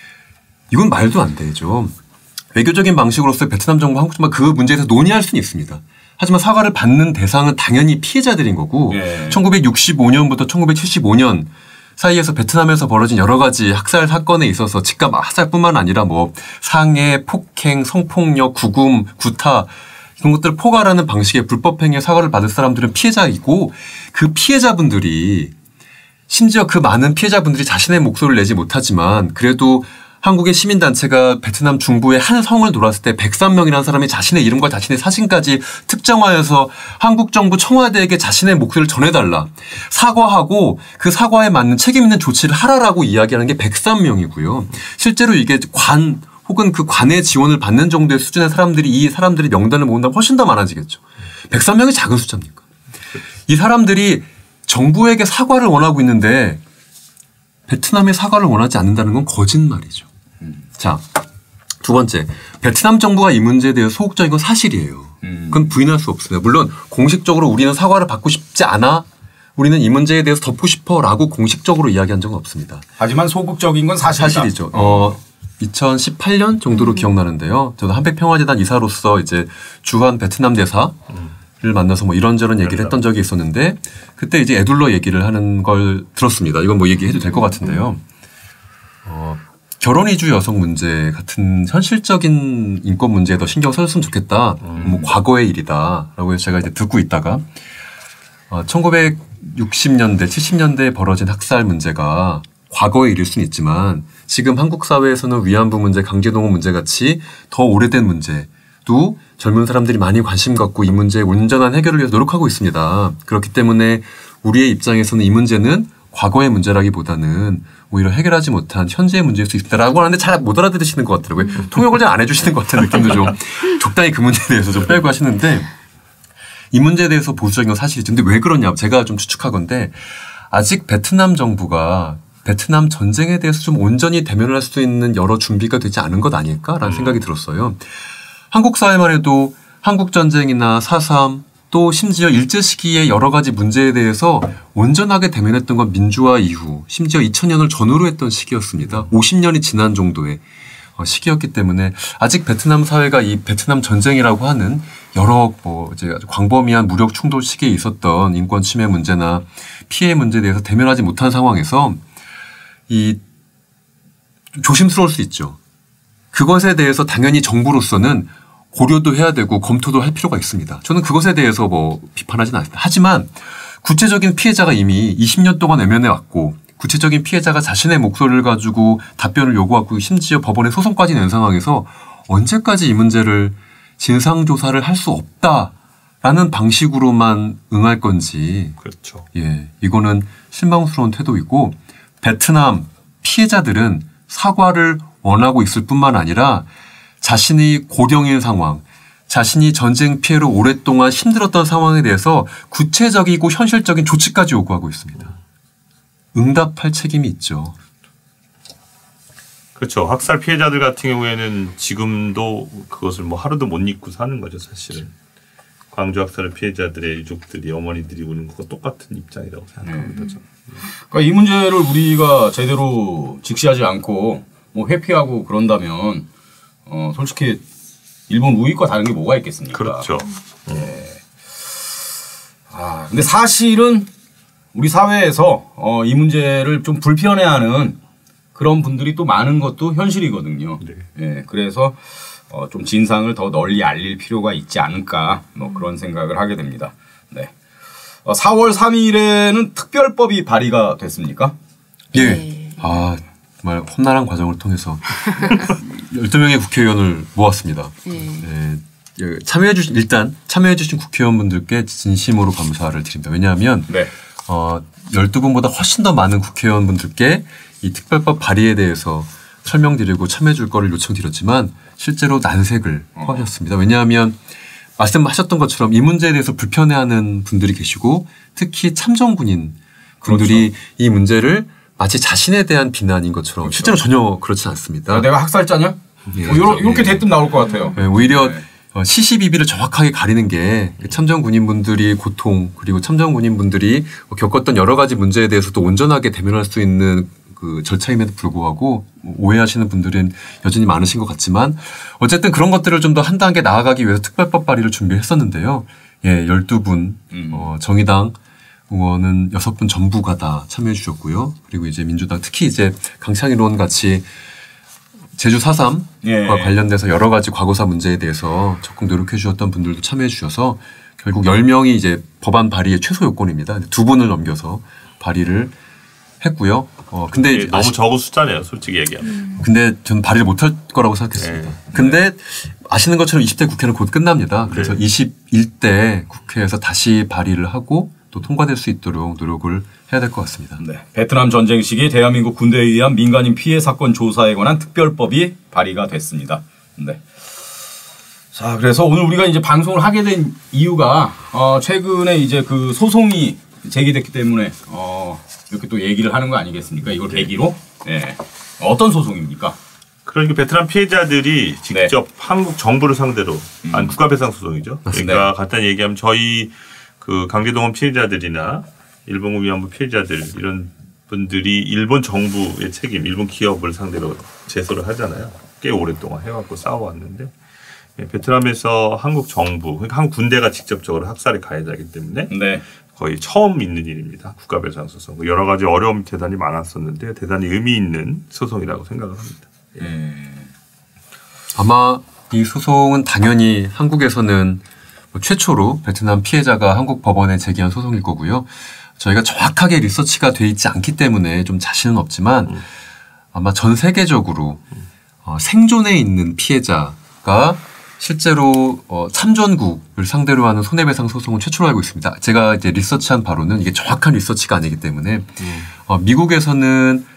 Speaker 4: 이건 말도 안 되죠. 외교적인 방식으로서 베트남 정부, 한국 정부가 그 문제에서 논의할 수는 있습니다. 하지만 사과를 받는 대상은 당연히 피해자들인 거고
Speaker 1: 네.
Speaker 4: 천구백육십오 년부터 천구백칠십오 년 사이에서 베트남에서 벌어진 여러 가지 학살 사건에 있어서 즉각 학살뿐만 아니라 뭐 상해, 폭행, 성폭력, 구금, 구타 이런 것들을 포괄하는 방식의 불법행위에 사과를 받을 사람들은 피해자이고 그 피해자분들이 심지어 그 많은 피해자분들이 자신의 목소리를 내지 못하지만 그래도 한국의 시민단체가 베트남 중부의 한 성을 돌았을 때 백삼 명이라는 사람이 자신의 이름과 자신의 사진까지 특정하여서 한국 정부 청와대에게 자신의 목소리를 전해달라. 사과하고 그 사과에 맞는 책임 있는 조치를 하라라고 이야기하는 게 백삼 명이고요. 실제로 이게 관 혹은 그 관의 지원을 받는 정도의 수준의 사람들이 이 사람들이 명단을 모은다면 훨씬 더 많아지겠죠. 백삼 명이 작은 숫자입니까? 이 사람들이 정부에게 사과를 원하고 있는데 베트남의 사과를 원하지 않는다는 건 거짓말이죠. 자, 두 번째. 베트남 정부가 이 문제에 대해 소극적인 건 사실이에요. 그건 부인할 수 없습니다. 물론 공식적으로 우리는 사과를 받고 싶지 않아. 우리는 이 문제에 대해서 덮고 싶어 라고 공식적으로 이야기한 적은 없습니다.
Speaker 1: 하지만 소극적인 건 사실이다.
Speaker 4: 사실이죠. 어, 이천십팔 년 정도로 음. 기억나는데요. 저는 한백평화재단 이사로서 이제 주한 베트남 대사를 음. 만나서 뭐 이런저런 얘기를 했던 적이 있었는데 그때 이제 에둘러 얘기를 하는 걸 들었습니다. 이건 뭐 얘기해도 될 것 같은데요. 어, 결혼 이주 여성 문제 같은 현실적인 인권 문제에 더 신경 썼으면 좋겠다. 음. 뭐 과거의 일이다라고 해서 제가 이제 듣고 있다가 어, 천구백육십 년대, 칠십 년대에 벌어진 학살 문제가 과거의 일일 수는 있지만 지금 한국 사회에서는 위안부 문제, 강제동원 문제 같이 더 오래된 문제도 젊은 사람들이 많이 관심 갖고 이 문제의 온전한 해결을 위해서 노력하고 있습니다. 그렇기 때문에 우리의 입장에서는 이 문제는 과거의 문제라기보다는 오히려 해결하지 못한 현재의 문제일 수 있다라고 하는데 잘 못 알아들으시는 것 같더라고요. 통역을 잘 안 해주시는 것 같은 느낌도 좀 적당히 그 문제에 대해서 좀 빼고 하시는데 이 문제에 대해서 보수적인 건 사실이죠. 근데 왜 그러냐 제가 좀 추측하건데 아직 베트남 정부가 베트남 전쟁에 대해서 좀 온전히 대면을 할 수 있는 여러 준비가 되지 않은 것 아닐까라는 음. 생각이 들었어요. 한국 사회만 해도 한국 전쟁이나 사삼 또 심지어 일제 시기의 여러 가지 문제에 대해서 온전하게 대면했던 건 민주화 이후 심지어 이천 년을 전후로 했던 시기였습니다. 오십 년이 지난 정도의 시기였기 때문에 아직 베트남 사회가 이 베트남 전쟁이라고 하는 여러 뭐 이제 아주 광범위한 무력 충돌 시기에 있었던 인권 침해 문제나 피해 문제에 대해서 대면하지 못한 상황에서 이 조심스러울 수 있죠. 그것에 대해서 당연히 정부로서는 고려도 해야 되고 검토도 할 필요가 있습니다. 저는 그것에 대해서 뭐 비판하지는 않습니다. 하지만 구체적인 피해자가 이미 이십 년 동안 외면해 왔고 구체적인 피해자가 자신의 목소리를 가지고 답변을 요구하고 심지어 법원에 소송까지 낸 상황에서 언제까지 이 문제를 진상조사를 할 수 없다라는 방식으로만 응할 건지
Speaker 2: 그렇죠.
Speaker 4: 예, 이거는 실망스러운 태도이고 베트남 피해자들은 사과를 원하고 있을 뿐만 아니라 자신이 고령인 상황, 자신이 전쟁 피해로 오랫동안 힘들었던 상황에 대해서 구체적이고 현실적인 조치까지 요구하고 있습니다. 응답할 책임이 있죠.
Speaker 2: 그렇죠. 학살 피해자들 같은 경우에는 지금도 그것을 뭐 하루도 못 잊고 사는 거죠, 사실은. 광주 학살 피해자들의 유족들이, 어머니들이 우는 것과 똑같은 입장이라고 생각합니다. 네.
Speaker 1: 그러니까 이 문제를 우리가 제대로 직시하지 않고 뭐 회피하고 그런다면 어 솔직히 일본 우익과 다른 게 뭐가 있겠습니까?
Speaker 2: 그렇죠.
Speaker 1: 네. 아 근데 사실은 우리 사회에서 어, 이 문제를 좀 불편해하는 그런 분들이 또 많은 것도 현실이거든요. 네. 네. 그래서 어, 좀 진상을 더 널리 알릴 필요가 있지 않을까 뭐 그런 생각을 하게 됩니다. 네. 어, 사월 삼일에는 특별법이 발의가 됐습니까?
Speaker 4: 예. 네. 아 정말 험난한 과정을 통해서 열두 명의 국회의원을 모았습니다. 네. 네. 참여해 주신 일단 참여해 주신 국회의원분들께 진심으로 감사를 드립니다. 왜냐하면 네. 어, 열두 분보다 훨씬 더 많은 국회의원분들께 이 특별법 발의에 대해서 설명드리고 참여해 줄 거를 요청드렸지만 실제로 난색을 어. 하셨습니다. 왜냐하면 말씀하셨던 것처럼 이 문제에 대해서 불편해하는 분들이 계시고 특히 참정군인 분들이 그렇죠. 이 문제를 마치 자신에 대한 비난인 것처럼 그렇죠. 실제로 전혀 그렇지 않습니다.
Speaker 1: 야, 내가 학살자냐?
Speaker 4: 예,
Speaker 1: 어, 요러, 이렇게 대뜸 나올 것 같아요.
Speaker 4: 예, 오히려 네. 어, 시시비비를 정확하게 가리는 게 참정군인분들이 고통 그리고 참정군인분들이 겪었던 여러 가지 문제에 대해서도 온전하게 대면할 수 있는 그 절차임에도 불구하고 오해하시는 분들은 여전히 많으신 것 같지만 어쨌든 그런 것들을 좀 더 한 단계 나아가기 위해서 특별법 발의를 준비했었는데요. 예, 열두 분 음. 어, 정의당 의원은 여섯 분 전부가 다 참여해 주셨고요. 그리고 이제 민주당 특히 이제 강창일 의원 같이 제주 사 삼과 예. 관련돼서 여러 가지 과거사 문제에 대해서 적극 노력해 주셨던 분들도 참여해 주셔서 결국 열 명이 이제 법안 발의의 최소 요건입니다. 두 분을 넘겨서 발의를 했고요. 어 근데 이제
Speaker 2: 너무 적은 숫자네요, 솔직히 얘기하면.
Speaker 4: 음. 근데 저는 발의를 못할 거라고 생각했습니다. 네. 근데 아시는 것처럼 이십 대 국회는 곧 끝납니다. 그래서 네. 이십일 대 국회에서 다시 발의를 하고 또 통과될 수 있도록 노력을 해야 될 것 같습니다.
Speaker 1: 네. 베트남 전쟁 시기 대한민국 군대에 의한 민간인 피해 사건 조사에 관한 특별법이 발의가 됐습니다. 네. 자, 그래서 오늘 우리가 이제 방송을 하게 된 이유가 어 최근에 이제 그 소송이 제기됐기 때문에 어 이렇게 또 얘기를 하는 거 아니겠습니까? 이걸 계기로. 네. 어떤 소송입니까?
Speaker 2: 그러니까 베트남 피해자들이 직접 네. 한국 정부를 상대로 음. 한 국가배상 소송이죠. 그러니까 네. 간단히 얘기하면 저희 그 강제동원 피해자들이나 일본군 위안부 피해자들 이런 분들이 일본 정부의 책임, 일본 기업을 상대로 제소를 하잖아요. 꽤 오랫동안 해왔고 싸워왔는데 베트남에서 한국 정부, 그러니까 한국 군대가 직접적으로 학살의 가해자이기 때문에 네. 거의 처음 있는 일입니다. 국가배상 소송. 여러 가지 어려움이 대단히 많았었는데 대단히 의미 있는 소송이라고 생각을 합니다. 예.
Speaker 4: 아마 이 소송은 당연히 한국에서는 최초로 베트남 피해자가 한국 법원에 제기한 소송일 거고요. 저희가 정확하게 리서치가 돼 있지 않기 때문에 좀 자신은 없지만 음. 아마 전 세계적으로 어, 생존해 있는 피해자가 실제로 어, 참전국을 상대로 하는 손해배상 소송은 최초로 알고 있습니다. 제가 이제 리서치한 바로는 이게 정확한 리서치가 아니기 때문에 음. 어, 미국에서는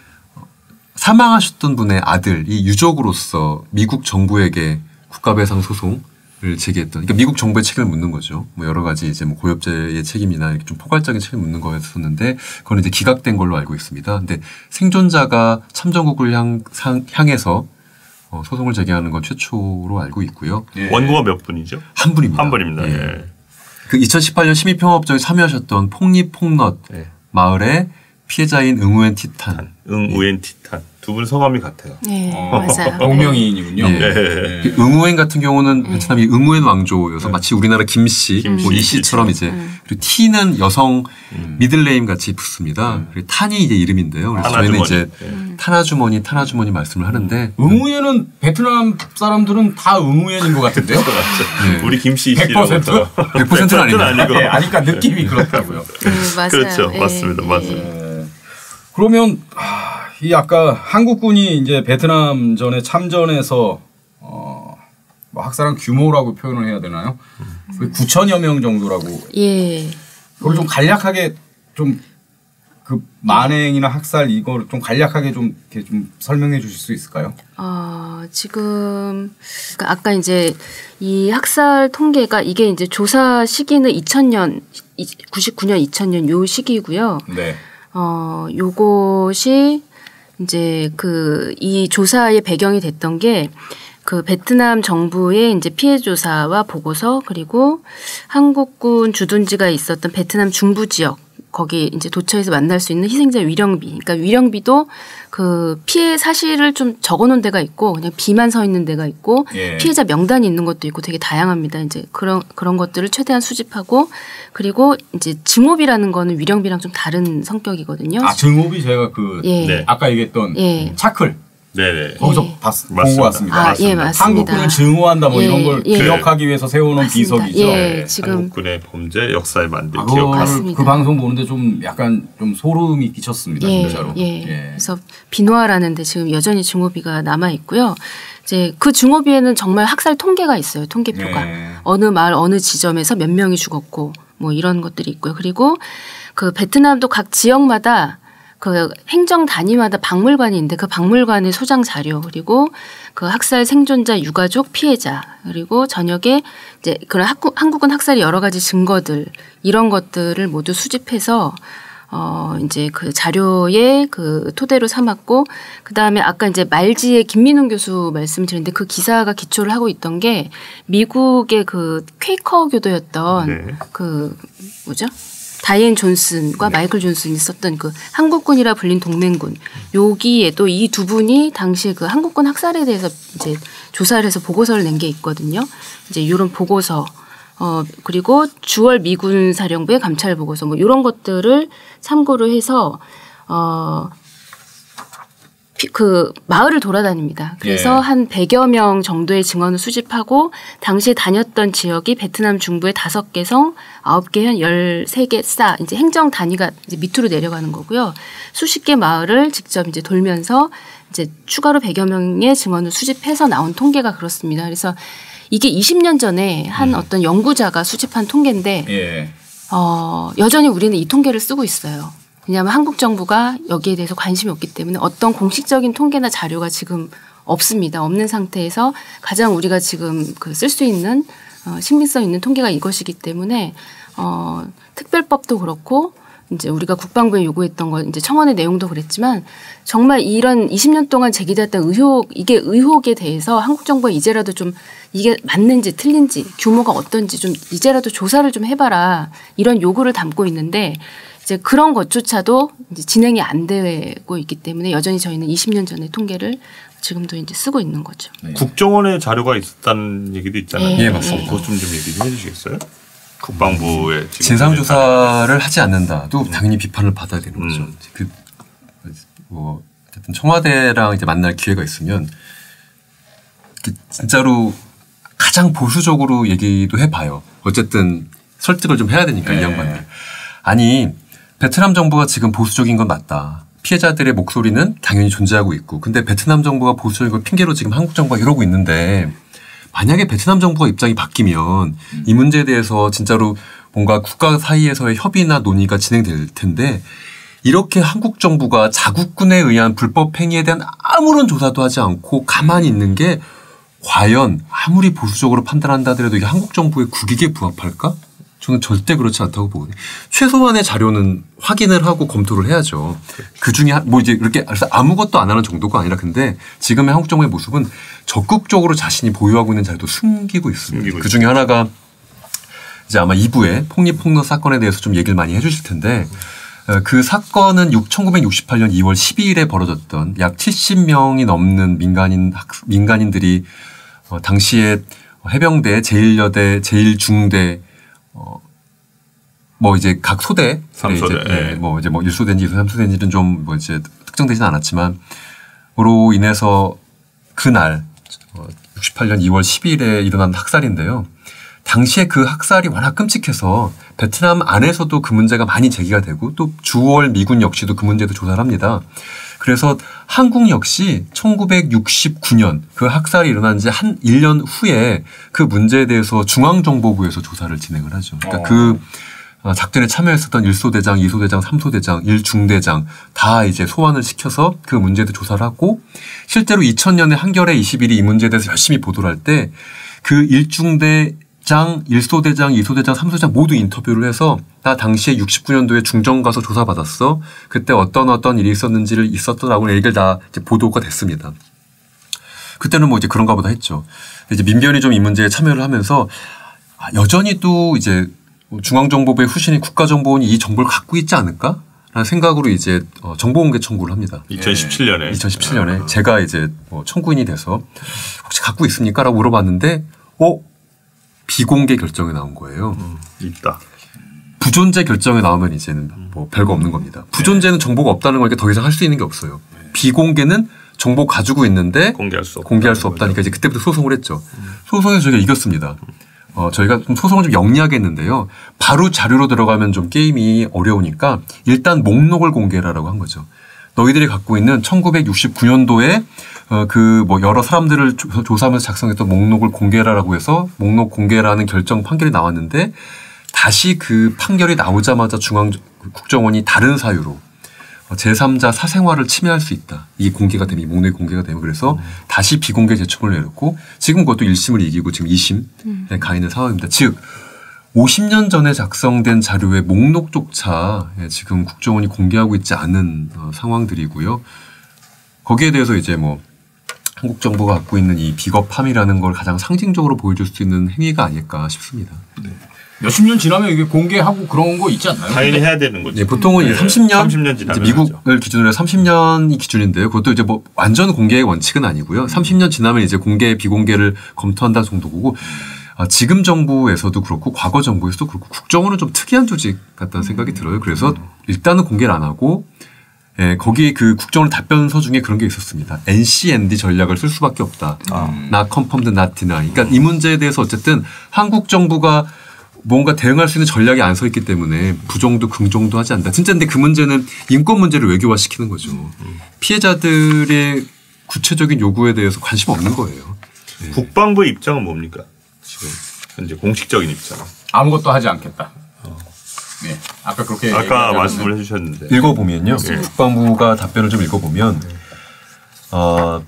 Speaker 4: 사망하셨던 분의 아들이 유족으로서 미국 정부에게 국가배상 소송을 제기했던, 그러니까 미국 정부의 책임을 묻는 거죠. 뭐 여러 가지 이제 뭐 고엽제의 책임이나 이렇게 좀 포괄적인 책임을 묻는 거였었는데 그건 이제 기각된 걸로 알고 있습니다. 근데 생존자가 참전국을 향, 상, 향해서 어, 소송을 제기하는 건 최초로 알고 있고요.
Speaker 2: 예. 원고가 몇 분이죠?
Speaker 4: 한 분입니다.
Speaker 2: 한 분입니다.
Speaker 4: 예.
Speaker 2: 예.
Speaker 4: 그 이천십팔 년 시민평화법정에 참여하셨던 폭립폭넛 예. 마을의 피해자인 응우엔 티탄.
Speaker 2: 응우엔 티탄. 두 분 성함이 같아요.
Speaker 3: 네, 어. 맞아요.
Speaker 1: 동명이인이군요.
Speaker 4: 네. 네. 네. 응우엔 같은 경우는 네. 베트남이 응우엔 왕조여서 네. 마치 우리나라 김씨, 김씨. 뭐 이씨처럼 이제 네. 그리고 티는 여성 음. 미들네임 같이 붙습니다. 음. 그리고 탄이 이제 이름인데요. 그래서 저희는 이제 네. 타나주머니, 타나주머니 말씀을 하는데
Speaker 1: 응우엔은 베트남 사람들은 다 응우엔인 것 같은데요.
Speaker 2: 네. 우리 김씨
Speaker 1: 백 퍼센트
Speaker 4: 백 퍼센트는 아니고.
Speaker 1: 네, 아니까 느낌이 그렇다고요.
Speaker 3: 네, 맞아요.
Speaker 2: 그렇죠,
Speaker 3: 네.
Speaker 2: 맞습니다, 맞습니다.
Speaker 1: 네. 그러면 이 아까 한국군이 이제 베트남전에 참전해서 어, 뭐 학살한 규모라고 표현을 해야 되나요? 음. 구천여 명 정도라고.
Speaker 3: 예.
Speaker 1: 그걸 좀 간략하게 좀 그 만행이나 학살 이걸 좀 간략하게 좀 이렇게 좀 설명해 주실 수 있을까요?
Speaker 3: 어, 지금 그러니까 아까 이제 이 학살 통계가 이게 이제 조사 시기는 이천 년 구십구 년 이천 년 요 시기고요.
Speaker 1: 네.
Speaker 3: 어, 요것이 이제 그 이 조사의 배경이 됐던 게 그 베트남 정부의 이제 피해 조사와 보고서 그리고 한국군 주둔지가 있었던 베트남 중부 지역 거기 이제 도처에서 만날 수 있는 희생자 위령비. 그러니까 위령비도 그 피해 사실을 좀 적어놓은 데가 있고 그냥 비만 서 있는 데가 있고
Speaker 1: 예.
Speaker 3: 피해자 명단이 있는 것도 있고 되게 다양합니다. 이제 그런 그런 것들을 최대한 수집하고 그리고 이제 증오비라는 거는 위령비랑 좀 다른 성격이거든요.
Speaker 1: 아 증오비 제가 그
Speaker 3: 예.
Speaker 2: 네.
Speaker 1: 아까 얘기했던
Speaker 3: 예.
Speaker 1: 차클.
Speaker 2: 네네.
Speaker 1: 거기서
Speaker 3: 예.
Speaker 1: 봤,
Speaker 2: 맞습니다.
Speaker 1: 보고 왔습니다.
Speaker 3: 아, 예, 맞습니다.
Speaker 1: 한국군을 증오한다 뭐
Speaker 3: 예,
Speaker 1: 이런 걸
Speaker 3: 예.
Speaker 1: 기억하기 위해서 세워놓은
Speaker 3: 맞습니다.
Speaker 1: 비석이죠.
Speaker 3: 예, 지금
Speaker 2: 한국군의 범죄 역사에 만든
Speaker 1: 아,
Speaker 2: 기억하는.
Speaker 3: 맞습니다.
Speaker 1: 그 방송 보는데 좀 약간 좀 소름이 끼쳤습니다.
Speaker 3: 예,
Speaker 1: 진짜로.
Speaker 3: 예.
Speaker 1: 예.
Speaker 3: 그래서 비노아라는데 지금 여전히 증오비가 남아 있고요. 이제 그 증오비에는 정말 학살 통계가 있어요. 통계표가
Speaker 1: 예.
Speaker 3: 어느 마을 어느 지점에서 몇 명이 죽었고 뭐 이런 것들이 있고요. 그리고 그 베트남도 각 지역마다 그 행정 단위마다 박물관이 있는데 그 박물관의 소장 자료 그리고 그 학살 생존자 유가족 피해자 그리고 저녁에 이제 그런 학구, 한국은 학살의 여러 가지 증거들 이런 것들을 모두 수집해서 어 이제 그 자료의 그 토대로 삼았고 그 다음에 아까 이제 말지의 김민웅 교수 말씀드렸는데 그 기사가 기초를 하고 있던 게 미국의 그 퀘이커 교도였던
Speaker 2: 네.
Speaker 3: 그 뭐죠? 다이앤 존슨과
Speaker 1: 네.
Speaker 3: 마이클 존슨이 썼던 그 한국군이라 불린 동맹군 여기에도 이 두 분이 당시에 그 한국군 학살에 대해서 이제 조사를 해서 보고서를 낸 게 있거든요. 이제 이런 보고서 어 그리고 주월 미군 사령부의 감찰 보고서 뭐 이런 것들을 참고를 해서 어. 그 마을을 돌아다닙니다. 그래서
Speaker 1: 예.
Speaker 3: 한 백여 명 정도의 증언을 수집하고 당시에 다녔던 지역이 베트남 중부의 다섯 개 성, 아홉 개 현, 열세 개 싸 이제 행정 단위가 이제 밑으로 내려가는 거고요. 수십 개 마을을 직접 이제 돌면서 이제 추가로 백여 명의 증언을 수집해서 나온 통계가 그렇습니다. 그래서 이게 이십 년 전에 한
Speaker 1: 음.
Speaker 3: 어떤 연구자가 수집한 통계인데
Speaker 1: 예.
Speaker 3: 어, 여전히 우리는 이 통계를 쓰고 있어요. 왜냐하면 한국 정부가 여기에 대해서 관심이 없기 때문에 어떤 공식적인 통계나 자료가 지금 없습니다. 없는 상태에서 가장 우리가 지금 그 쓸 수 있는 어, 신빙성 있는 통계가 이것이기 때문에 어, 특별법도 그렇고 이제 우리가 국방부에 요구했던 거 이제 청원의 내용도 그랬지만 정말 이런 이십 년 동안 제기됐던 의혹 이게 의혹에 대해서 한국 정부가 이제라도 좀 이게 맞는지 틀린지 규모가 어떤지 좀 이제라도 조사를 좀 해봐라 이런 요구를 담고 있는데 이제 그런 것조차도 이제 진행이 안 되고 있기 때문에 여전히 저희는 이십 년 전의 통계를 지금도 이제 쓰고 있는 거죠.
Speaker 1: 네.
Speaker 2: 국정원의 자료가 있었다는 얘기도 있잖아요.
Speaker 3: 예,
Speaker 4: 예, 맞습니다.
Speaker 2: 그것 좀 좀 얘기 좀 해주시겠어요? 국방부의 지금
Speaker 4: 진상 조사를 하지 않는다도 당연히 비판을 받아야 되는 거죠.
Speaker 2: 음.
Speaker 4: 그 뭐 어쨌든 청와대랑 이제 만날 기회가 있으면 진짜로 가장 보수적으로 얘기도 해봐요. 어쨌든 설득을 좀 해야 되니까
Speaker 1: 네.
Speaker 4: 이 양반들. 아니 베트남 정부가 지금 보수적인 건 맞다. 피해자들의 목소리는 당연히 존재하고 있고 근데 베트남 정부가 보수적인 걸 핑계로 지금 한국 정부가 이러고 있는데 만약에 베트남 정부가 입장이 바뀌면 이 문제에 대해서 진짜로 뭔가 국가 사이에서의 협의나 논의가 진행될 텐데 이렇게 한국 정부가 자국군에 의한 불법 행위에 대한 아무런 조사도 하지 않고 가만히 있는 게 과연 아무리 보수적으로 판단한다 하더라도 이게 한국 정부의 국익에 부합할까? 저는 절대 그렇지 않다고 보거든요. 최소한의 자료는 확인을 하고 검토를 해야죠. 그 중에 뭐 이제 이렇게 아무것도 안 하는 정도가 아니라 근데 지금의 한국 정부의 모습은 적극적으로 자신이 보유하고 있는 자료도 숨기고 있습니다.
Speaker 2: 숨기고
Speaker 4: 그 중에 하나가 이제 아마 이 부에 폭립폭로 사건에 대해서 좀 얘기를 많이 해주실 텐데 그 사건은 천구백육십팔 년 이월 십이일에 벌어졌던 약 칠십 명이 넘는 민간인 민간인들이 어, 당시에 해병대, 제일여대, 제일중대 어, 뭐 이제 각 소대,
Speaker 2: 삼소대,
Speaker 4: 이제 네,
Speaker 2: 예.
Speaker 4: 뭐 이제 뭐 일 소대인지 삼 소대인지는 좀 뭐 이제 특정되지는 않았지만, 으로 인해서 그날 어, 육십팔 년 이월 십이일에 일어난 학살인데요. 당시에 그 학살이 워낙 끔찍해서 베트남 안에서도 그 문제가 많이 제기가 되고 또 주월 미군 역시도 그 문제도 조사를 합니다. 그래서 한국 역시 천구백육십구 년 그 학살이 일어난 지 한 일 년 후에 그 문제에 대해서 중앙정보부에서 조사를 진행을 하죠. 그러니까
Speaker 1: 어.
Speaker 4: 그 작전에 참여했었던 일 소 대장, 이 소 대장, 삼 소 대장, 일 중대장 다 이제 소환을 시켜서 그 문제에 대해 조사를 하고 실제로 이천 년에 한겨레 이십일이 이 문제에 대해서 열심히 보도를 할 때 그 일 중대장, 일 소 대장, 이 소 대장, 삼 소 대장 모두 인터뷰를 해서 나 당시에 육십구 년도에 중정 가서 조사받았어. 그때 어떤 어떤 일이 있었는지를 있었더라고 얘기를 다 이제 보도가 됐습니다. 그때는 뭐 이제 그런가 보다 했죠. 이제 민변이 좀 이 문제에 참여를 하면서 여전히 또 이제 중앙정보부의 후신인 국가정보원이 이 정보를 갖고 있지 않을까? 라는 생각으로 이제 정보공개 청구를 합니다.
Speaker 2: 이천십칠 년에.
Speaker 4: 이천십칠 년에 제가 이제 뭐 청구인이 돼서 혹시 갖고 있습니까? 라고 물어봤는데 어? 비공개 결정이 나온 거예요.
Speaker 2: 음, 있다.
Speaker 4: 부존재 결정이 나오면 이제는 뭐 별거 없는 겁니다. 부존재는 정보가 없다는 거니까 더 이상 할 수 있는 게 없어요. 비공개는 정보 가지고 있는데
Speaker 2: 공개할 수 없다.
Speaker 4: 공개할 수 없다니까 이제 그때부터 소송을 했죠. 소송에서 저희가 이겼습니다. 어, 저희가 좀 소송을 좀 영리하게 했는데요. 바로 자료로 들어가면 좀 게임이 어려우니까 일단 목록을 공개하라고 한 거죠. 너희들이 갖고 있는 천구백육십구 년도에 어, 그 뭐 여러 사람들을 조, 조사하면서 작성했던 목록을 공개하라고 해서 목록 공개라는 결정 판결이 나왔는데 다시 그 판결이 나오자마자 중앙 국정원이 다른 사유로 제삼자 사생활을 침해할 수 있다. 이게 공개가 되면, 이 목록이 공개가 되면 그래서 음. 다시 비공개 제청을 내렸고 지금 그것도 일 심을 이기고 지금 이 심에 음. 가 있는 상황입니다. 즉 오십 년 전에 작성된 자료의 목록조차 지금 국정원이 공개하고 있지 않은 어, 상황들이고요. 거기에 대해서 이제 뭐 한국 정부가 갖고 있는 이 비겁함이라는 걸 가장 상징적으로 보여줄 수 있는 행위가 아닐까 싶습니다.
Speaker 1: 네. 몇십 년 지나면 이게 공개하고 그런 거 있지 않나요?
Speaker 2: 당연히 해야 되는 거죠.
Speaker 4: 네, 보통은
Speaker 2: 네.
Speaker 4: 이제 삼십 년,
Speaker 2: 삼십 년 지나면
Speaker 4: 미국을 하죠. 기준으로 삼십 년이 기준인데요. 그것도 이제 뭐 완전 공개의 원칙은 아니고요. 삼십 년 지나면 이제 공개, 비공개를 검토한다 정도고 아, 지금 정부에서도 그렇고 과거 정부에서도 그렇고 국정원은 좀 특이한 조직 같다는 생각이 들어요. 그래서 일단은 공개를 안 하고 예, 거기 그 국정원 답변서 중에 그런 게 있었습니다. 엔 씨 엔 디 전략을 쓸 수밖에 없다. 아. Not confirmed, not denied. 그러니까 이 문제에 대해서 어쨌든 한국 정부가 뭔가 대응할 수 있는 전략이 안 서 있기 때문에 부정도 긍정도 하지 않는다. 진짜 근데 그 문제는 인권 문제를 외교화시키는 거죠. 피해자들의 구체적인 요구에 대해서 관심 없는 거예요.
Speaker 2: 네. 국방부의 입장은 뭡니까? 지금 현재 공식적인 입장.
Speaker 1: 아무것도 하지 않겠다. 어. 네. 아까 그렇게
Speaker 2: 아까 말씀을 해주셨는데
Speaker 4: 읽어보면요. 네. 국방부가 답변을 좀 읽어보면
Speaker 2: 네.
Speaker 4: 어,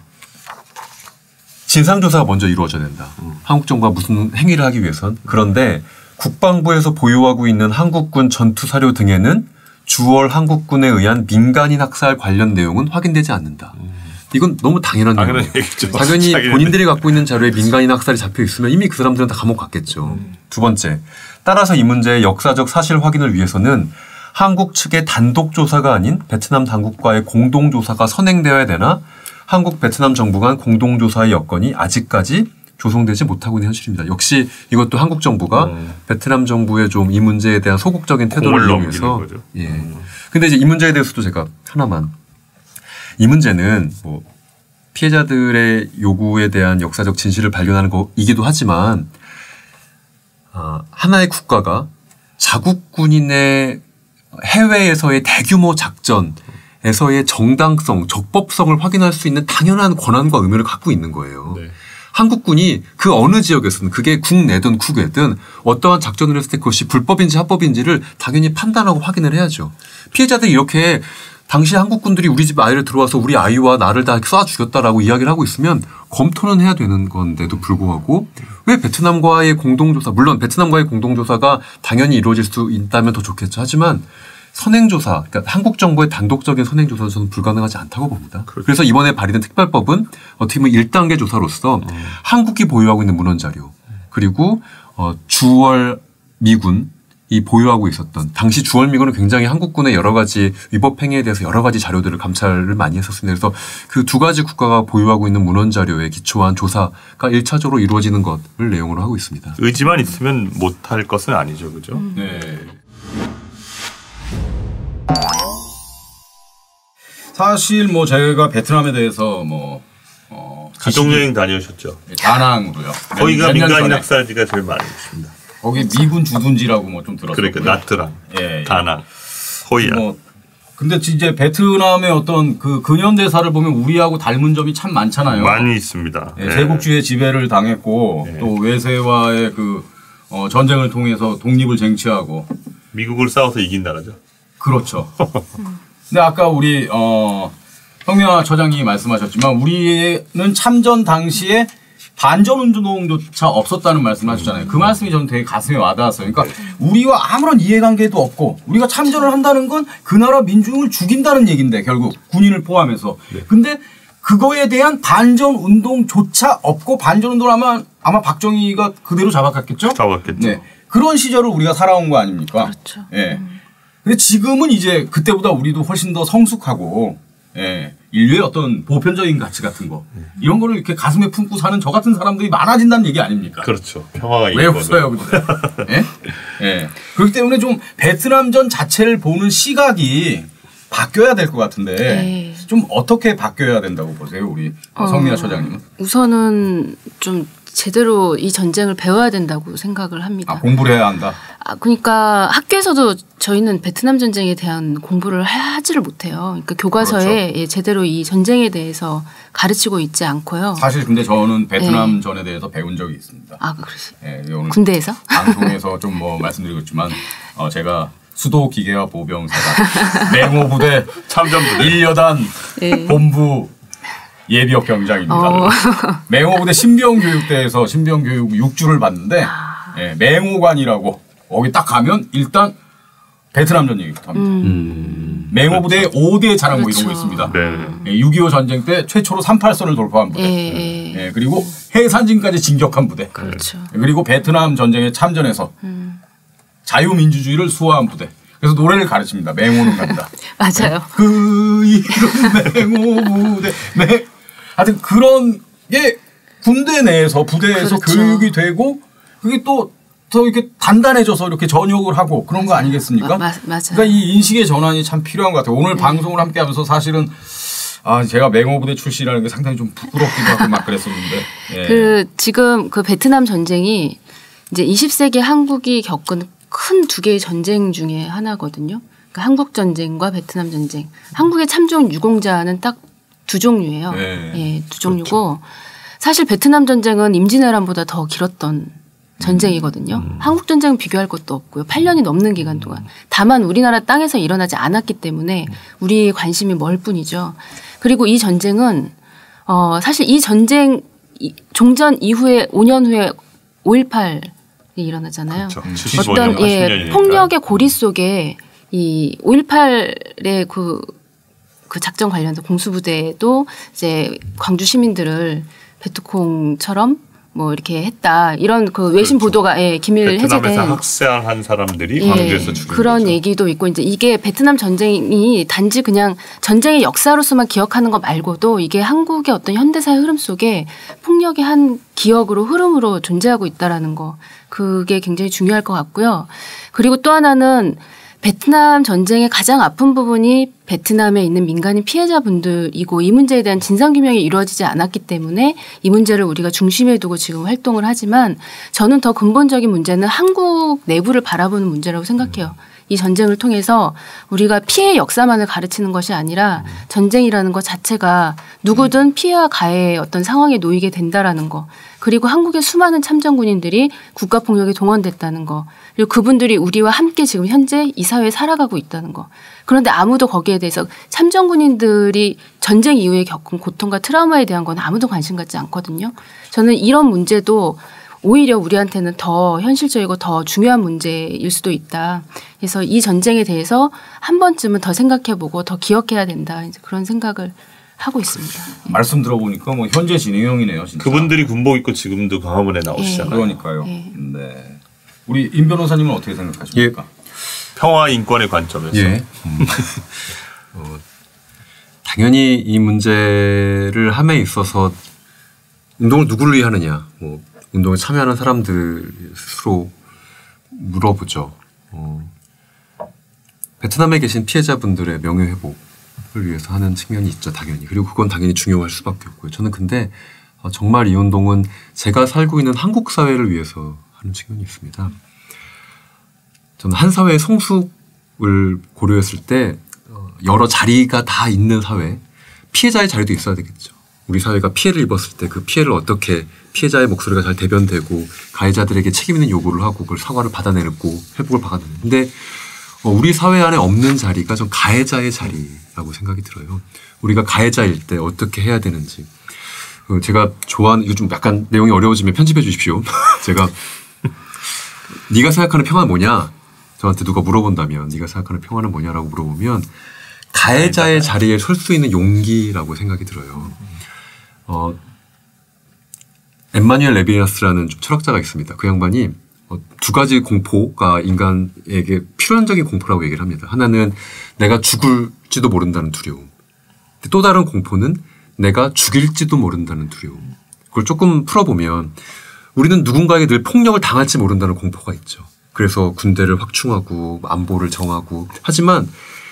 Speaker 4: 진상조사가 먼저 이루어져야 된다. 음. 한국 정부가 무슨 행위를 하기 위해선. 그런데 국방부에서 보유하고 있는 한국군 전투사료 등에는 주월 한국군에 의한 민간인 학살 관련 내용은 확인되지 않는다. 음. 이건 너무 당연한
Speaker 2: 당연한
Speaker 4: 얘기죠.
Speaker 2: 얘기죠.
Speaker 4: 당연히 본인들이 갖고 있는 자료에 민간인 학살이 잡혀 있으면 이미 그 사람들은 다 감옥 갔겠죠. 음. 두 번째, 따라서 이 문제의 역사적 사실 확인을 위해서는 한국 측의 단독 조사가 아닌 베트남 당국과의 공동 조사가 선행되어야 되나 한국 베트남 정부 간 공동 조사의 여건이 아직까지 조성되지 못하고 있는 현실입니다. 역시 이것도 한국 정부가 음. 베트남 정부의 좀 이 문제에 대한 소극적인 태도를 이용해서 예. 음. 근데 이제 이 문제에 대해서도 제가 하나만 이 문제는 뭐 피해자들의 요구에 대한 역사적 진실을 발견하는 거이기도 하지만 어, 하나의 국가가 자국 군인의 해외에서의 대규모 작전에서의 정당성, 적법성을 확인할 수 있는 당연한 권한과 의무를 갖고 있는 거예요. 네. 한국군이 그 어느 지역에서든 그게 국내든 국외든 어떠한 작전을 했을 때 그것이 불법인지 합법인지를 당연히 판단하고 확인을 해야죠. 피해자들이 이렇게 당시 한국군들이 우리 집 아이를 들어와서 우리 아이와 나를 다 쏴 죽였다라고 이야기를 하고 있으면 검토는 해야 되는 건데도 불구하고 왜 베트남과의 공동조사, 물론 베트남과의 공동조사가 당연히 이루어질 수 있다면 더 좋겠죠. 하지만 선행조사, 그러니까 한국 정부의 단독적인 선행조사는 저는 불가능하지 않다고 봅니다. 그렇죠. 그래서 이번에 발의된 특별법은 어떻게 보면 일 단계 조사로서 음. 한국이 보유하고 있는 문헌자료 그리고 어, 주월 미군이 보유하고 있었던 당시 주월 미군은 굉장히 한국군의 여러 가지 위법 행위에 대해서 여러 가지 자료들을 감찰을 많이 했었습니다. 그래서 그 두 가지 국가가 보유하고 있는 문헌자료에 기초한 조사가 일 차적으로 이루어지는 것을 내용으로 하고 있습니다.
Speaker 2: 의지만 있으면 못할 것은 아니죠. 그죠?
Speaker 1: 음. 네. 사실 뭐 제가 베트남에 대해서 뭐 어
Speaker 2: 가족여행 다녀오셨죠?
Speaker 1: 다낭으로요.
Speaker 2: 거기가 민간인 학살지가 제일 많이 있습니다.
Speaker 1: 거기 미군 주둔지라고 뭐 좀 들었어요.
Speaker 2: 그러니까 나트랑, 예, 다낭, 호이안.
Speaker 1: 뭐 근데 이제 베트남의 어떤 그 근현대사를 보면 우리하고 닮은 점이 참 많잖아요.
Speaker 2: 많이 있습니다.
Speaker 1: 예, 네. 제국주의 지배를 당했고 네. 또 외세와의 그 어 전쟁을 통해서 독립을 쟁취하고
Speaker 2: 미국을 싸워서 이긴 나라죠.
Speaker 1: 그렇죠. 근데 아까 우리 어, 성민아 처장님이 말씀하셨지만 우리는 참전 당시에 반전 운동조차 없었다는 말씀을 하셨잖아요. 그 말씀이 저는 되게 가슴에 와닿았어요. 그러니까 우리와 아무런 이해관계도 없고 우리가 참전을 한다는 건 그 나라 민중을 죽인다는 얘기인데 결국 군인을 포함해서. 근데 그거에 대한 반전 운동조차 없고 반전 운동을 아마 아마 박정희가 그대로 잡아갔겠죠?
Speaker 2: 잡았겠죠.
Speaker 1: 네. 그런 시절을 우리가 살아온 거 아닙니까?
Speaker 3: 그렇죠.
Speaker 1: 예. 근데 지금은 이제 그때보다 우리도 훨씬 더 성숙하고 예. 인류의 어떤 보편적인 가치 같은 거 이런 거를 이렇게 가슴에 품고 사는 저 같은 사람들이 많아진다는 얘기 아닙니까?
Speaker 2: 그렇죠. 평화가
Speaker 1: 왜 없어요, 근데? 예? 예. 그렇기 때문에 좀 베트남전 자체를 보는 시각이 바뀌어야 될 것 같은데
Speaker 3: 네.
Speaker 1: 좀 어떻게 바뀌어야 된다고 보세요, 우리
Speaker 3: 어,
Speaker 1: 성민아 처장님은?
Speaker 3: 우선은 좀 제대로 이 전쟁을 배워야 된다고 생각을 합니다.
Speaker 1: 아, 공부를 해야 한다.
Speaker 3: 아, 그러니까 학교에서도 저희는 베트남 전쟁에 대한 공부를 하지를 못해요. 그러니까 교과서에
Speaker 1: 그렇죠.
Speaker 3: 예, 제대로 이 전쟁에 대해서 가르치고 있지 않고요.
Speaker 1: 사실 근데 저는 베트남전에
Speaker 3: 네.
Speaker 1: 대해서 배운 적이 있습니다.
Speaker 3: 아, 그러시.
Speaker 1: 예, 오늘
Speaker 3: 군대에서?
Speaker 1: 방송에서 좀 뭐 말씀드리고 있지만 어, 제가 수도 기계화 보병사단 맹호 부대
Speaker 2: 참전부대
Speaker 1: 일 여단
Speaker 3: 예.
Speaker 1: 본부 예비역 경장입니다.
Speaker 3: 어.
Speaker 1: 맹호 부대 신병 교육대에서 신병 교육 육 주를 받는데
Speaker 3: 아.
Speaker 1: 예, 맹호관이라고 거기 딱 가면 일단 베트남전 얘기부터 합니다.
Speaker 3: 음.
Speaker 1: 맹호 부대 오 대 자랑 뭐 이런 거
Speaker 3: 그렇죠.
Speaker 1: 있습니다.
Speaker 2: 네.
Speaker 1: 예, 육이오 전쟁 때 최초로 삼팔선을 돌파한 부대.
Speaker 3: 예, 예.
Speaker 1: 예, 그리고 해산진까지 진격한 부대.
Speaker 3: 그렇죠.
Speaker 1: 예, 그리고 베트남 전쟁에 참전해서
Speaker 3: 음.
Speaker 1: 자유민주주의를 수호한 부대. 그래서 노래를 가르칩니다. 맹호는 간다.
Speaker 3: 맞아요.
Speaker 1: 그 이름 맹호 부대. 맹. 하여튼 그런 게 군대 내에서 부대에서
Speaker 3: 그렇죠.
Speaker 1: 교육이 되고 그게 또 더 이렇게 단단해져서 이렇게 전역을 하고 그런 거 아니겠습니까?
Speaker 3: 마, 마, 맞아요.
Speaker 1: 그러니까 이 인식의 전환이 참 필요한 것 같아요. 오늘
Speaker 3: 네.
Speaker 1: 방송을 함께 하면서 사실은 아, 제가 맹호 부대 출신이라는 게 상당히 좀 부끄럽기도 하고 막 그랬었는데. 예.
Speaker 3: 그 지금 그 베트남 전쟁이 이제 이십 세기 한국이 겪은 큰 두 개의 전쟁 중에 하나거든요. 그러니까 한국 전쟁과 베트남 전쟁. 한국의 참전 유공자는 딱 두 종류예요.
Speaker 1: 네.
Speaker 3: 예, 두 종류고 사실 베트남 전쟁은 임진왜란보다 더 길었던 전쟁이거든요.
Speaker 1: 음.
Speaker 3: 한국 전쟁은 비교할 것도 없고요. 팔 년이 넘는 기간 동안. 다만 우리나라 땅에서 일어나지 않았기 때문에 우리의 관심이 멀 뿐이죠. 그리고 이 전쟁은 어 사실 이 전쟁 이, 종전 이후에 오 년 후에 오일팔이 일어나잖아요.
Speaker 2: 그렇죠. 칠십오
Speaker 3: 어떤
Speaker 2: 년,
Speaker 3: 예,
Speaker 2: 팔십 년이니까.
Speaker 3: 폭력의 고리 속에 이 오일팔의 그, 그 작전 관련된 공수부대도 이제 광주 시민들을 베트콩처럼 뭐 이렇게 했다 이런 그 외신
Speaker 2: 그렇죠.
Speaker 3: 보도가 예, 기밀
Speaker 2: 베트남에서
Speaker 3: 해제된
Speaker 2: 학살한 사람들이
Speaker 3: 예,
Speaker 2: 광주에서 죽은
Speaker 3: 그런
Speaker 2: 거죠.
Speaker 3: 얘기도 있고 이제 이게 베트남 전쟁이 단지 그냥 전쟁의 역사로서만 기억하는 것 말고도 이게 한국의 어떤 현대사의 흐름 속에 폭력의 한 기억으로 흐름으로 존재하고 있다라는 거 그게 굉장히 중요할 것 같고요. 그리고 또 하나는 베트남 전쟁의 가장 아픈 부분이 베트남에 있는 민간인 피해자분들이고 이 문제에 대한 진상규명이 이루어지지 않았기 때문에 이 문제를 우리가 중심에 두고 지금 활동을 하지만 저는 더 근본적인 문제는 한국 내부를 바라보는 문제라고 생각해요. 이 전쟁을 통해서 우리가 피해 역사만을 가르치는 것이 아니라 전쟁이라는 것 자체가 누구든 피해와 가해의 어떤 상황에 놓이게 된다라는 거. 그리고 한국의 수많은 참전군인들이 국가폭력에 동원됐다는 거. 그리고 그분들이 우리와 함께 지금 현재 이 사회에 살아가고 있다는 거. 그런데 아무도 거기에 대해서 참전군인들이 전쟁 이후에 겪은 고통과 트라우마에 대한 건 아무도 관심 갖지 않거든요. 저는 이런 문제도 오히려 우리한테는 더 현실적이고 더 중요한 문제일 수도 있다. 그래서 이 전쟁에 대해서 한 번쯤은 더 생각해보고 더 기억해야 된다. 이제 그런 생각을 하고 있습니다.
Speaker 1: 말씀 들어보니까 뭐 현재 진행형이네요, 진짜.
Speaker 2: 그분들이 군복 입고 지금도 광화문에 나오시잖아요.
Speaker 1: 그러니까요.
Speaker 3: 예.
Speaker 1: 네. 우리 임 변호사님은 어떻게 생각하십니까?
Speaker 2: 평화 인권의 관점에서.
Speaker 4: 예. 음. 어, 당연히 이 문제를 함에 있어서 운동을 누구를 위해 하느냐, 뭐 운동에 참여하는 사람들 스스로 물어보죠. 어, 베트남에 계신 피해자분들의 명예회복을 위해서 하는 측면이 있죠, 당연히. 그리고 그건 당연히 중요할 수밖에 없고요. 저는 근데 어, 정말 이 운동은 제가 살고 있는 한국 사회를 위해서 하는 측면이 있습니다. 저는 한 사회의 성숙을 고려했을 때 여러 자리가 다 있는 사회, 피해자의 자리도 있어야 되겠죠. 우리 사회가 피해를 입었을 때 그 피해를 어떻게 피해자의 목소리가 잘 대변되고 가해자들에게 책임 있는 요구를 하고 그걸 사과를 받아내고 회복을 받아내는. 근데 우리 사회 안에 없는 자리가 좀 가해자의 자리라고 생각이 들어요. 우리가 가해자일 때 어떻게 해야 되는지. 제가 좋아하는, 이거 좀 약간 내용이 어려워지면 편집해 주십시오. 제가 네가 생각하는 평화는 뭐냐? 저한테 누가 물어본다면 네가 생각하는 평화는 뭐냐라고 물어보면 가해자의 자리에 설 수 있는 용기라고 생각이 들어요. 어, 엠마뉴엘 레비나스라는 철학자가 있습니다. 그 양반이 두 가지 공포가 인간에게 필연적인 공포라고 얘기를 합니다. 하나는 내가 죽을지도 모른다는 두려움. 또 다른 공포는 내가 죽일지도 모른다는 두려움. 그걸 조금 풀어보면 우리는 누군가에게 늘 폭력을 당할지 모른다는 공포가 있죠. 그래서 군대를 확충하고 안보를 정하고 하지만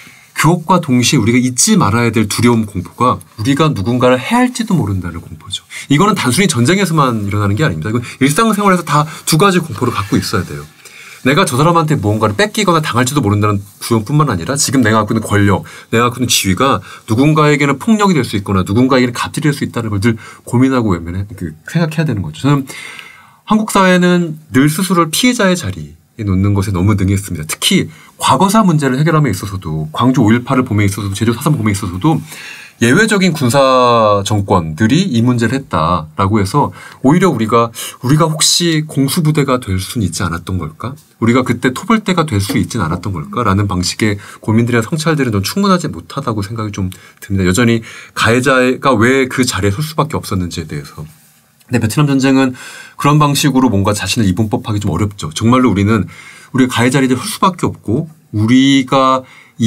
Speaker 4: 그것과 동시에 우리가 잊지 말아야 될 두려움 공포가 우리가 누군가를 해할지도 모른다는 공포죠. 이거는 단순히 전쟁에서만 일어나는 게 아닙니다. 이건 일상생활에서 다 두 가지 공포를 갖고 있어야 돼요. 내가 저 사람한테 무언가를 뺏기거나 당할지도 모른다는 두려움뿐만 아니라 지금 내가 갖고 있는 권력, 내가 갖고 있는 지위가 누군가에게는 폭력이 될 수 있거나 누군가에게는 갑질이 될 수 있다는 걸 늘 고민하고 외면해, 그 생각해야 되는 거죠. 저는 한국 사회는 늘 스스로를 피해자의 자리 놓는 것에 너무 능했습니다. 특히 과거사 문제를 해결함에 있어서도 광주 오일팔을 봄에 있어서도 제주 사삼 봄에 있어서도 예외적인 군사 정권들이 이 문제를 했다라고 해서 오히려 우리가 우리가 혹시 공수부대가 될 수는 있지 않았던 걸까? 우리가 그때 토벌대가 될 수 있지는 않았던 걸까라는 방식의 고민들이나 성찰들은 좀 충분하지 못하다고 생각이 좀 듭니다. 여전히 가해자가 왜 그 자리에 설 수밖에 없었는지에 대해서. 근데 베트남 전쟁은 그런 방식으로 뭔가 자신을 이분법하기 좀 어렵죠. 정말로 우리는 우리가 가해자리에 설 수밖에 없고 우리가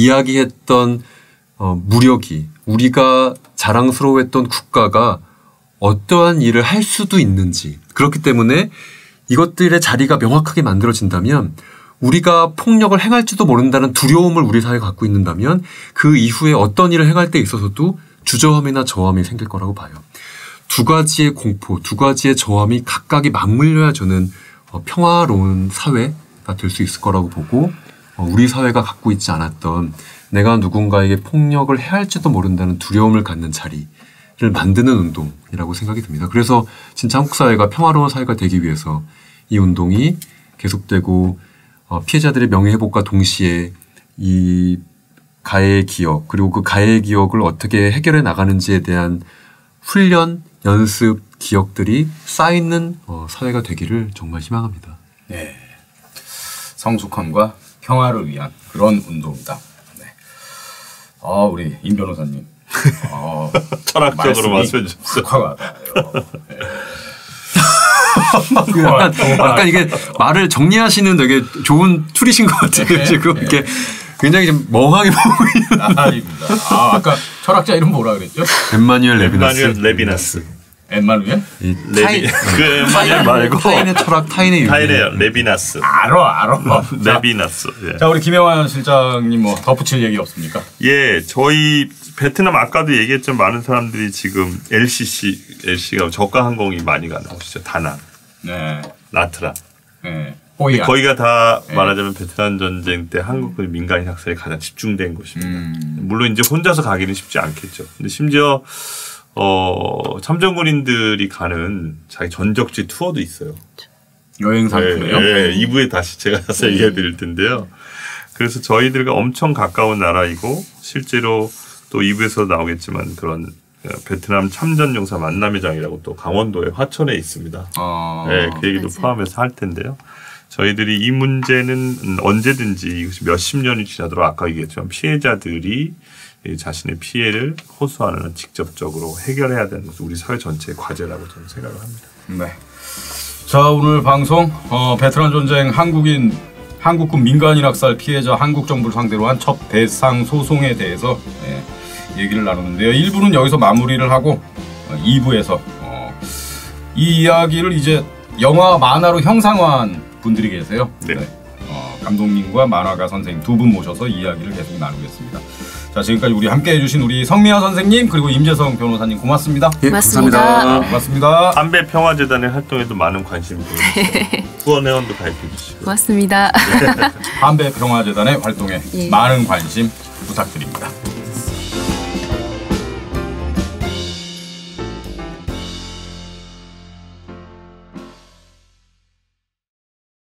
Speaker 4: 이야기했던 어, 무력이 우리가 자랑스러워했던 국가가 어떠한 일을 할 수도 있는지 그렇기 때문에 이것들의 자리가 명확하게 만들어진다면 우리가 폭력을 행할지도 모른다는 두려움을 우리 사회가 갖고 있는다면 그 이후에 어떤 일을 행할 때 있어서도 주저함이나 저함이 생길 거라고 봐요. 두 가지의 공포, 두 가지의 저함이 각각이 맞물려야 저는 평화로운 사회가 될 수 있을 거라고 보고 우리 사회가 갖고 있지 않았던 내가 누군가에게 폭력을 해할지도 모른다는 두려움을 갖는 자리를 만드는 운동이라고 생각이 듭니다. 그래서 진짜 한국 사회가 평화로운 사회가 되기 위해서 이 운동이 계속되고 피해자들의 명예회복과 동시에 이 가해의 기억 그리고 그 가해의 기억을 어떻게 해결해 나가는지에 대한 훈련, 연습, 기억들이 쌓이는 어, 사회가 되기를 정말 희망합니다.
Speaker 1: 네, 성숙함과 평화를 위한 그런 운동이다. 네. 아, 우리 임 변호사님. 아,
Speaker 2: 철학적으로 말씀해 주셨어요.
Speaker 1: 확화가요. 네.
Speaker 4: 약간, 약간 이게 말을 정리하시는 되게 좋은 툴이신 것 같아요. 네. 지금 네. 이렇게 굉장히 좀 멍하게 보고 있는.
Speaker 1: 아닙니다. 아, 아까 철학자 이름 뭐라 그랬죠?
Speaker 4: 엠마뉴엘 레비나스.
Speaker 2: 엠마뉴엘 레비나스.
Speaker 1: 엠마누엘?
Speaker 2: 레비 그 엠마뉴엘 말고
Speaker 4: 타인의 철학, 타인의 유미.
Speaker 2: 타인의 레비나스.
Speaker 1: 알아, 알아.
Speaker 2: 레비나스. 예.
Speaker 1: 자, 우리 김영환 실장님 뭐 덧붙일 얘기 없습니까?
Speaker 2: 예, 저희 베트남 아까도 얘기했지만 많은 사람들이 지금 엘씨씨, 엘씨가 저가 항공이 많이 가는 곳이죠. 다낭,
Speaker 1: 네,
Speaker 2: 나트랑.
Speaker 1: 네. 호이안.
Speaker 2: 거기가 다 네. 말하자면 베트남 전쟁 때 한국군 민간인 학살이 가장 집중된 곳입니다. 음. 물론 이제 혼자서 가기는 쉽지 않겠죠. 근데 심지어 어, 참전군인들이 가는 자기 전적지 투어도 있어요.
Speaker 1: 여행 상품이요?
Speaker 2: 네, 네, 이 부에 다시 제가 자세히 네. 얘기해 드릴 텐데요. 그래서 저희들과 엄청 가까운 나라이고 실제로 또 이 부에서 나오겠지만 그런 베트남 참전용사 만남의 장이라고 또 강원도의 화천에 있습니다. 아, 네, 그 얘기도 맞아요. 포함해서 할 텐데요. 저희들이 이 문제는 언제든지 이것이 몇십 년이 지나도록 아까 얘기했지만 피해자들이 자신의 피해를 호소하는 직접적으로 해결해야 되는 것은 우리 사회 전체의 과제라고 저는 생각을 합니다.
Speaker 1: 네. 자, 오늘 방송 어, 베트남 전쟁 한국인 한국군 민간인 학살 피해자 한국 정부를 상대로 한 첫 배상 소송에 대해서 네, 얘기를 나누는데요. 일 부는 여기서 마무리를 하고 어, 이 부에서 어, 이 이야기를 이제 영화 만화로 형상화한 분들이 계세요. 네. 네. 어, 감독님과 만화가 선생님 두 분 모셔서 이야기를 계속 나누겠습니다. 자, 지금까지 우리 함께 해주신 우리 성미아 선생님 그리고 임재성 변호사님 고맙습니다.
Speaker 4: 예,
Speaker 3: 고맙습니다.
Speaker 4: 감사합니다.
Speaker 1: 고맙습니다.
Speaker 2: 한배평화재단의 활동에도 많은 관심을 보여주시고 후원회원도 가입해 주시고
Speaker 3: 고맙습니다.
Speaker 1: 한배평화재단의 활동에 예. 많은 관심 부탁드립니다.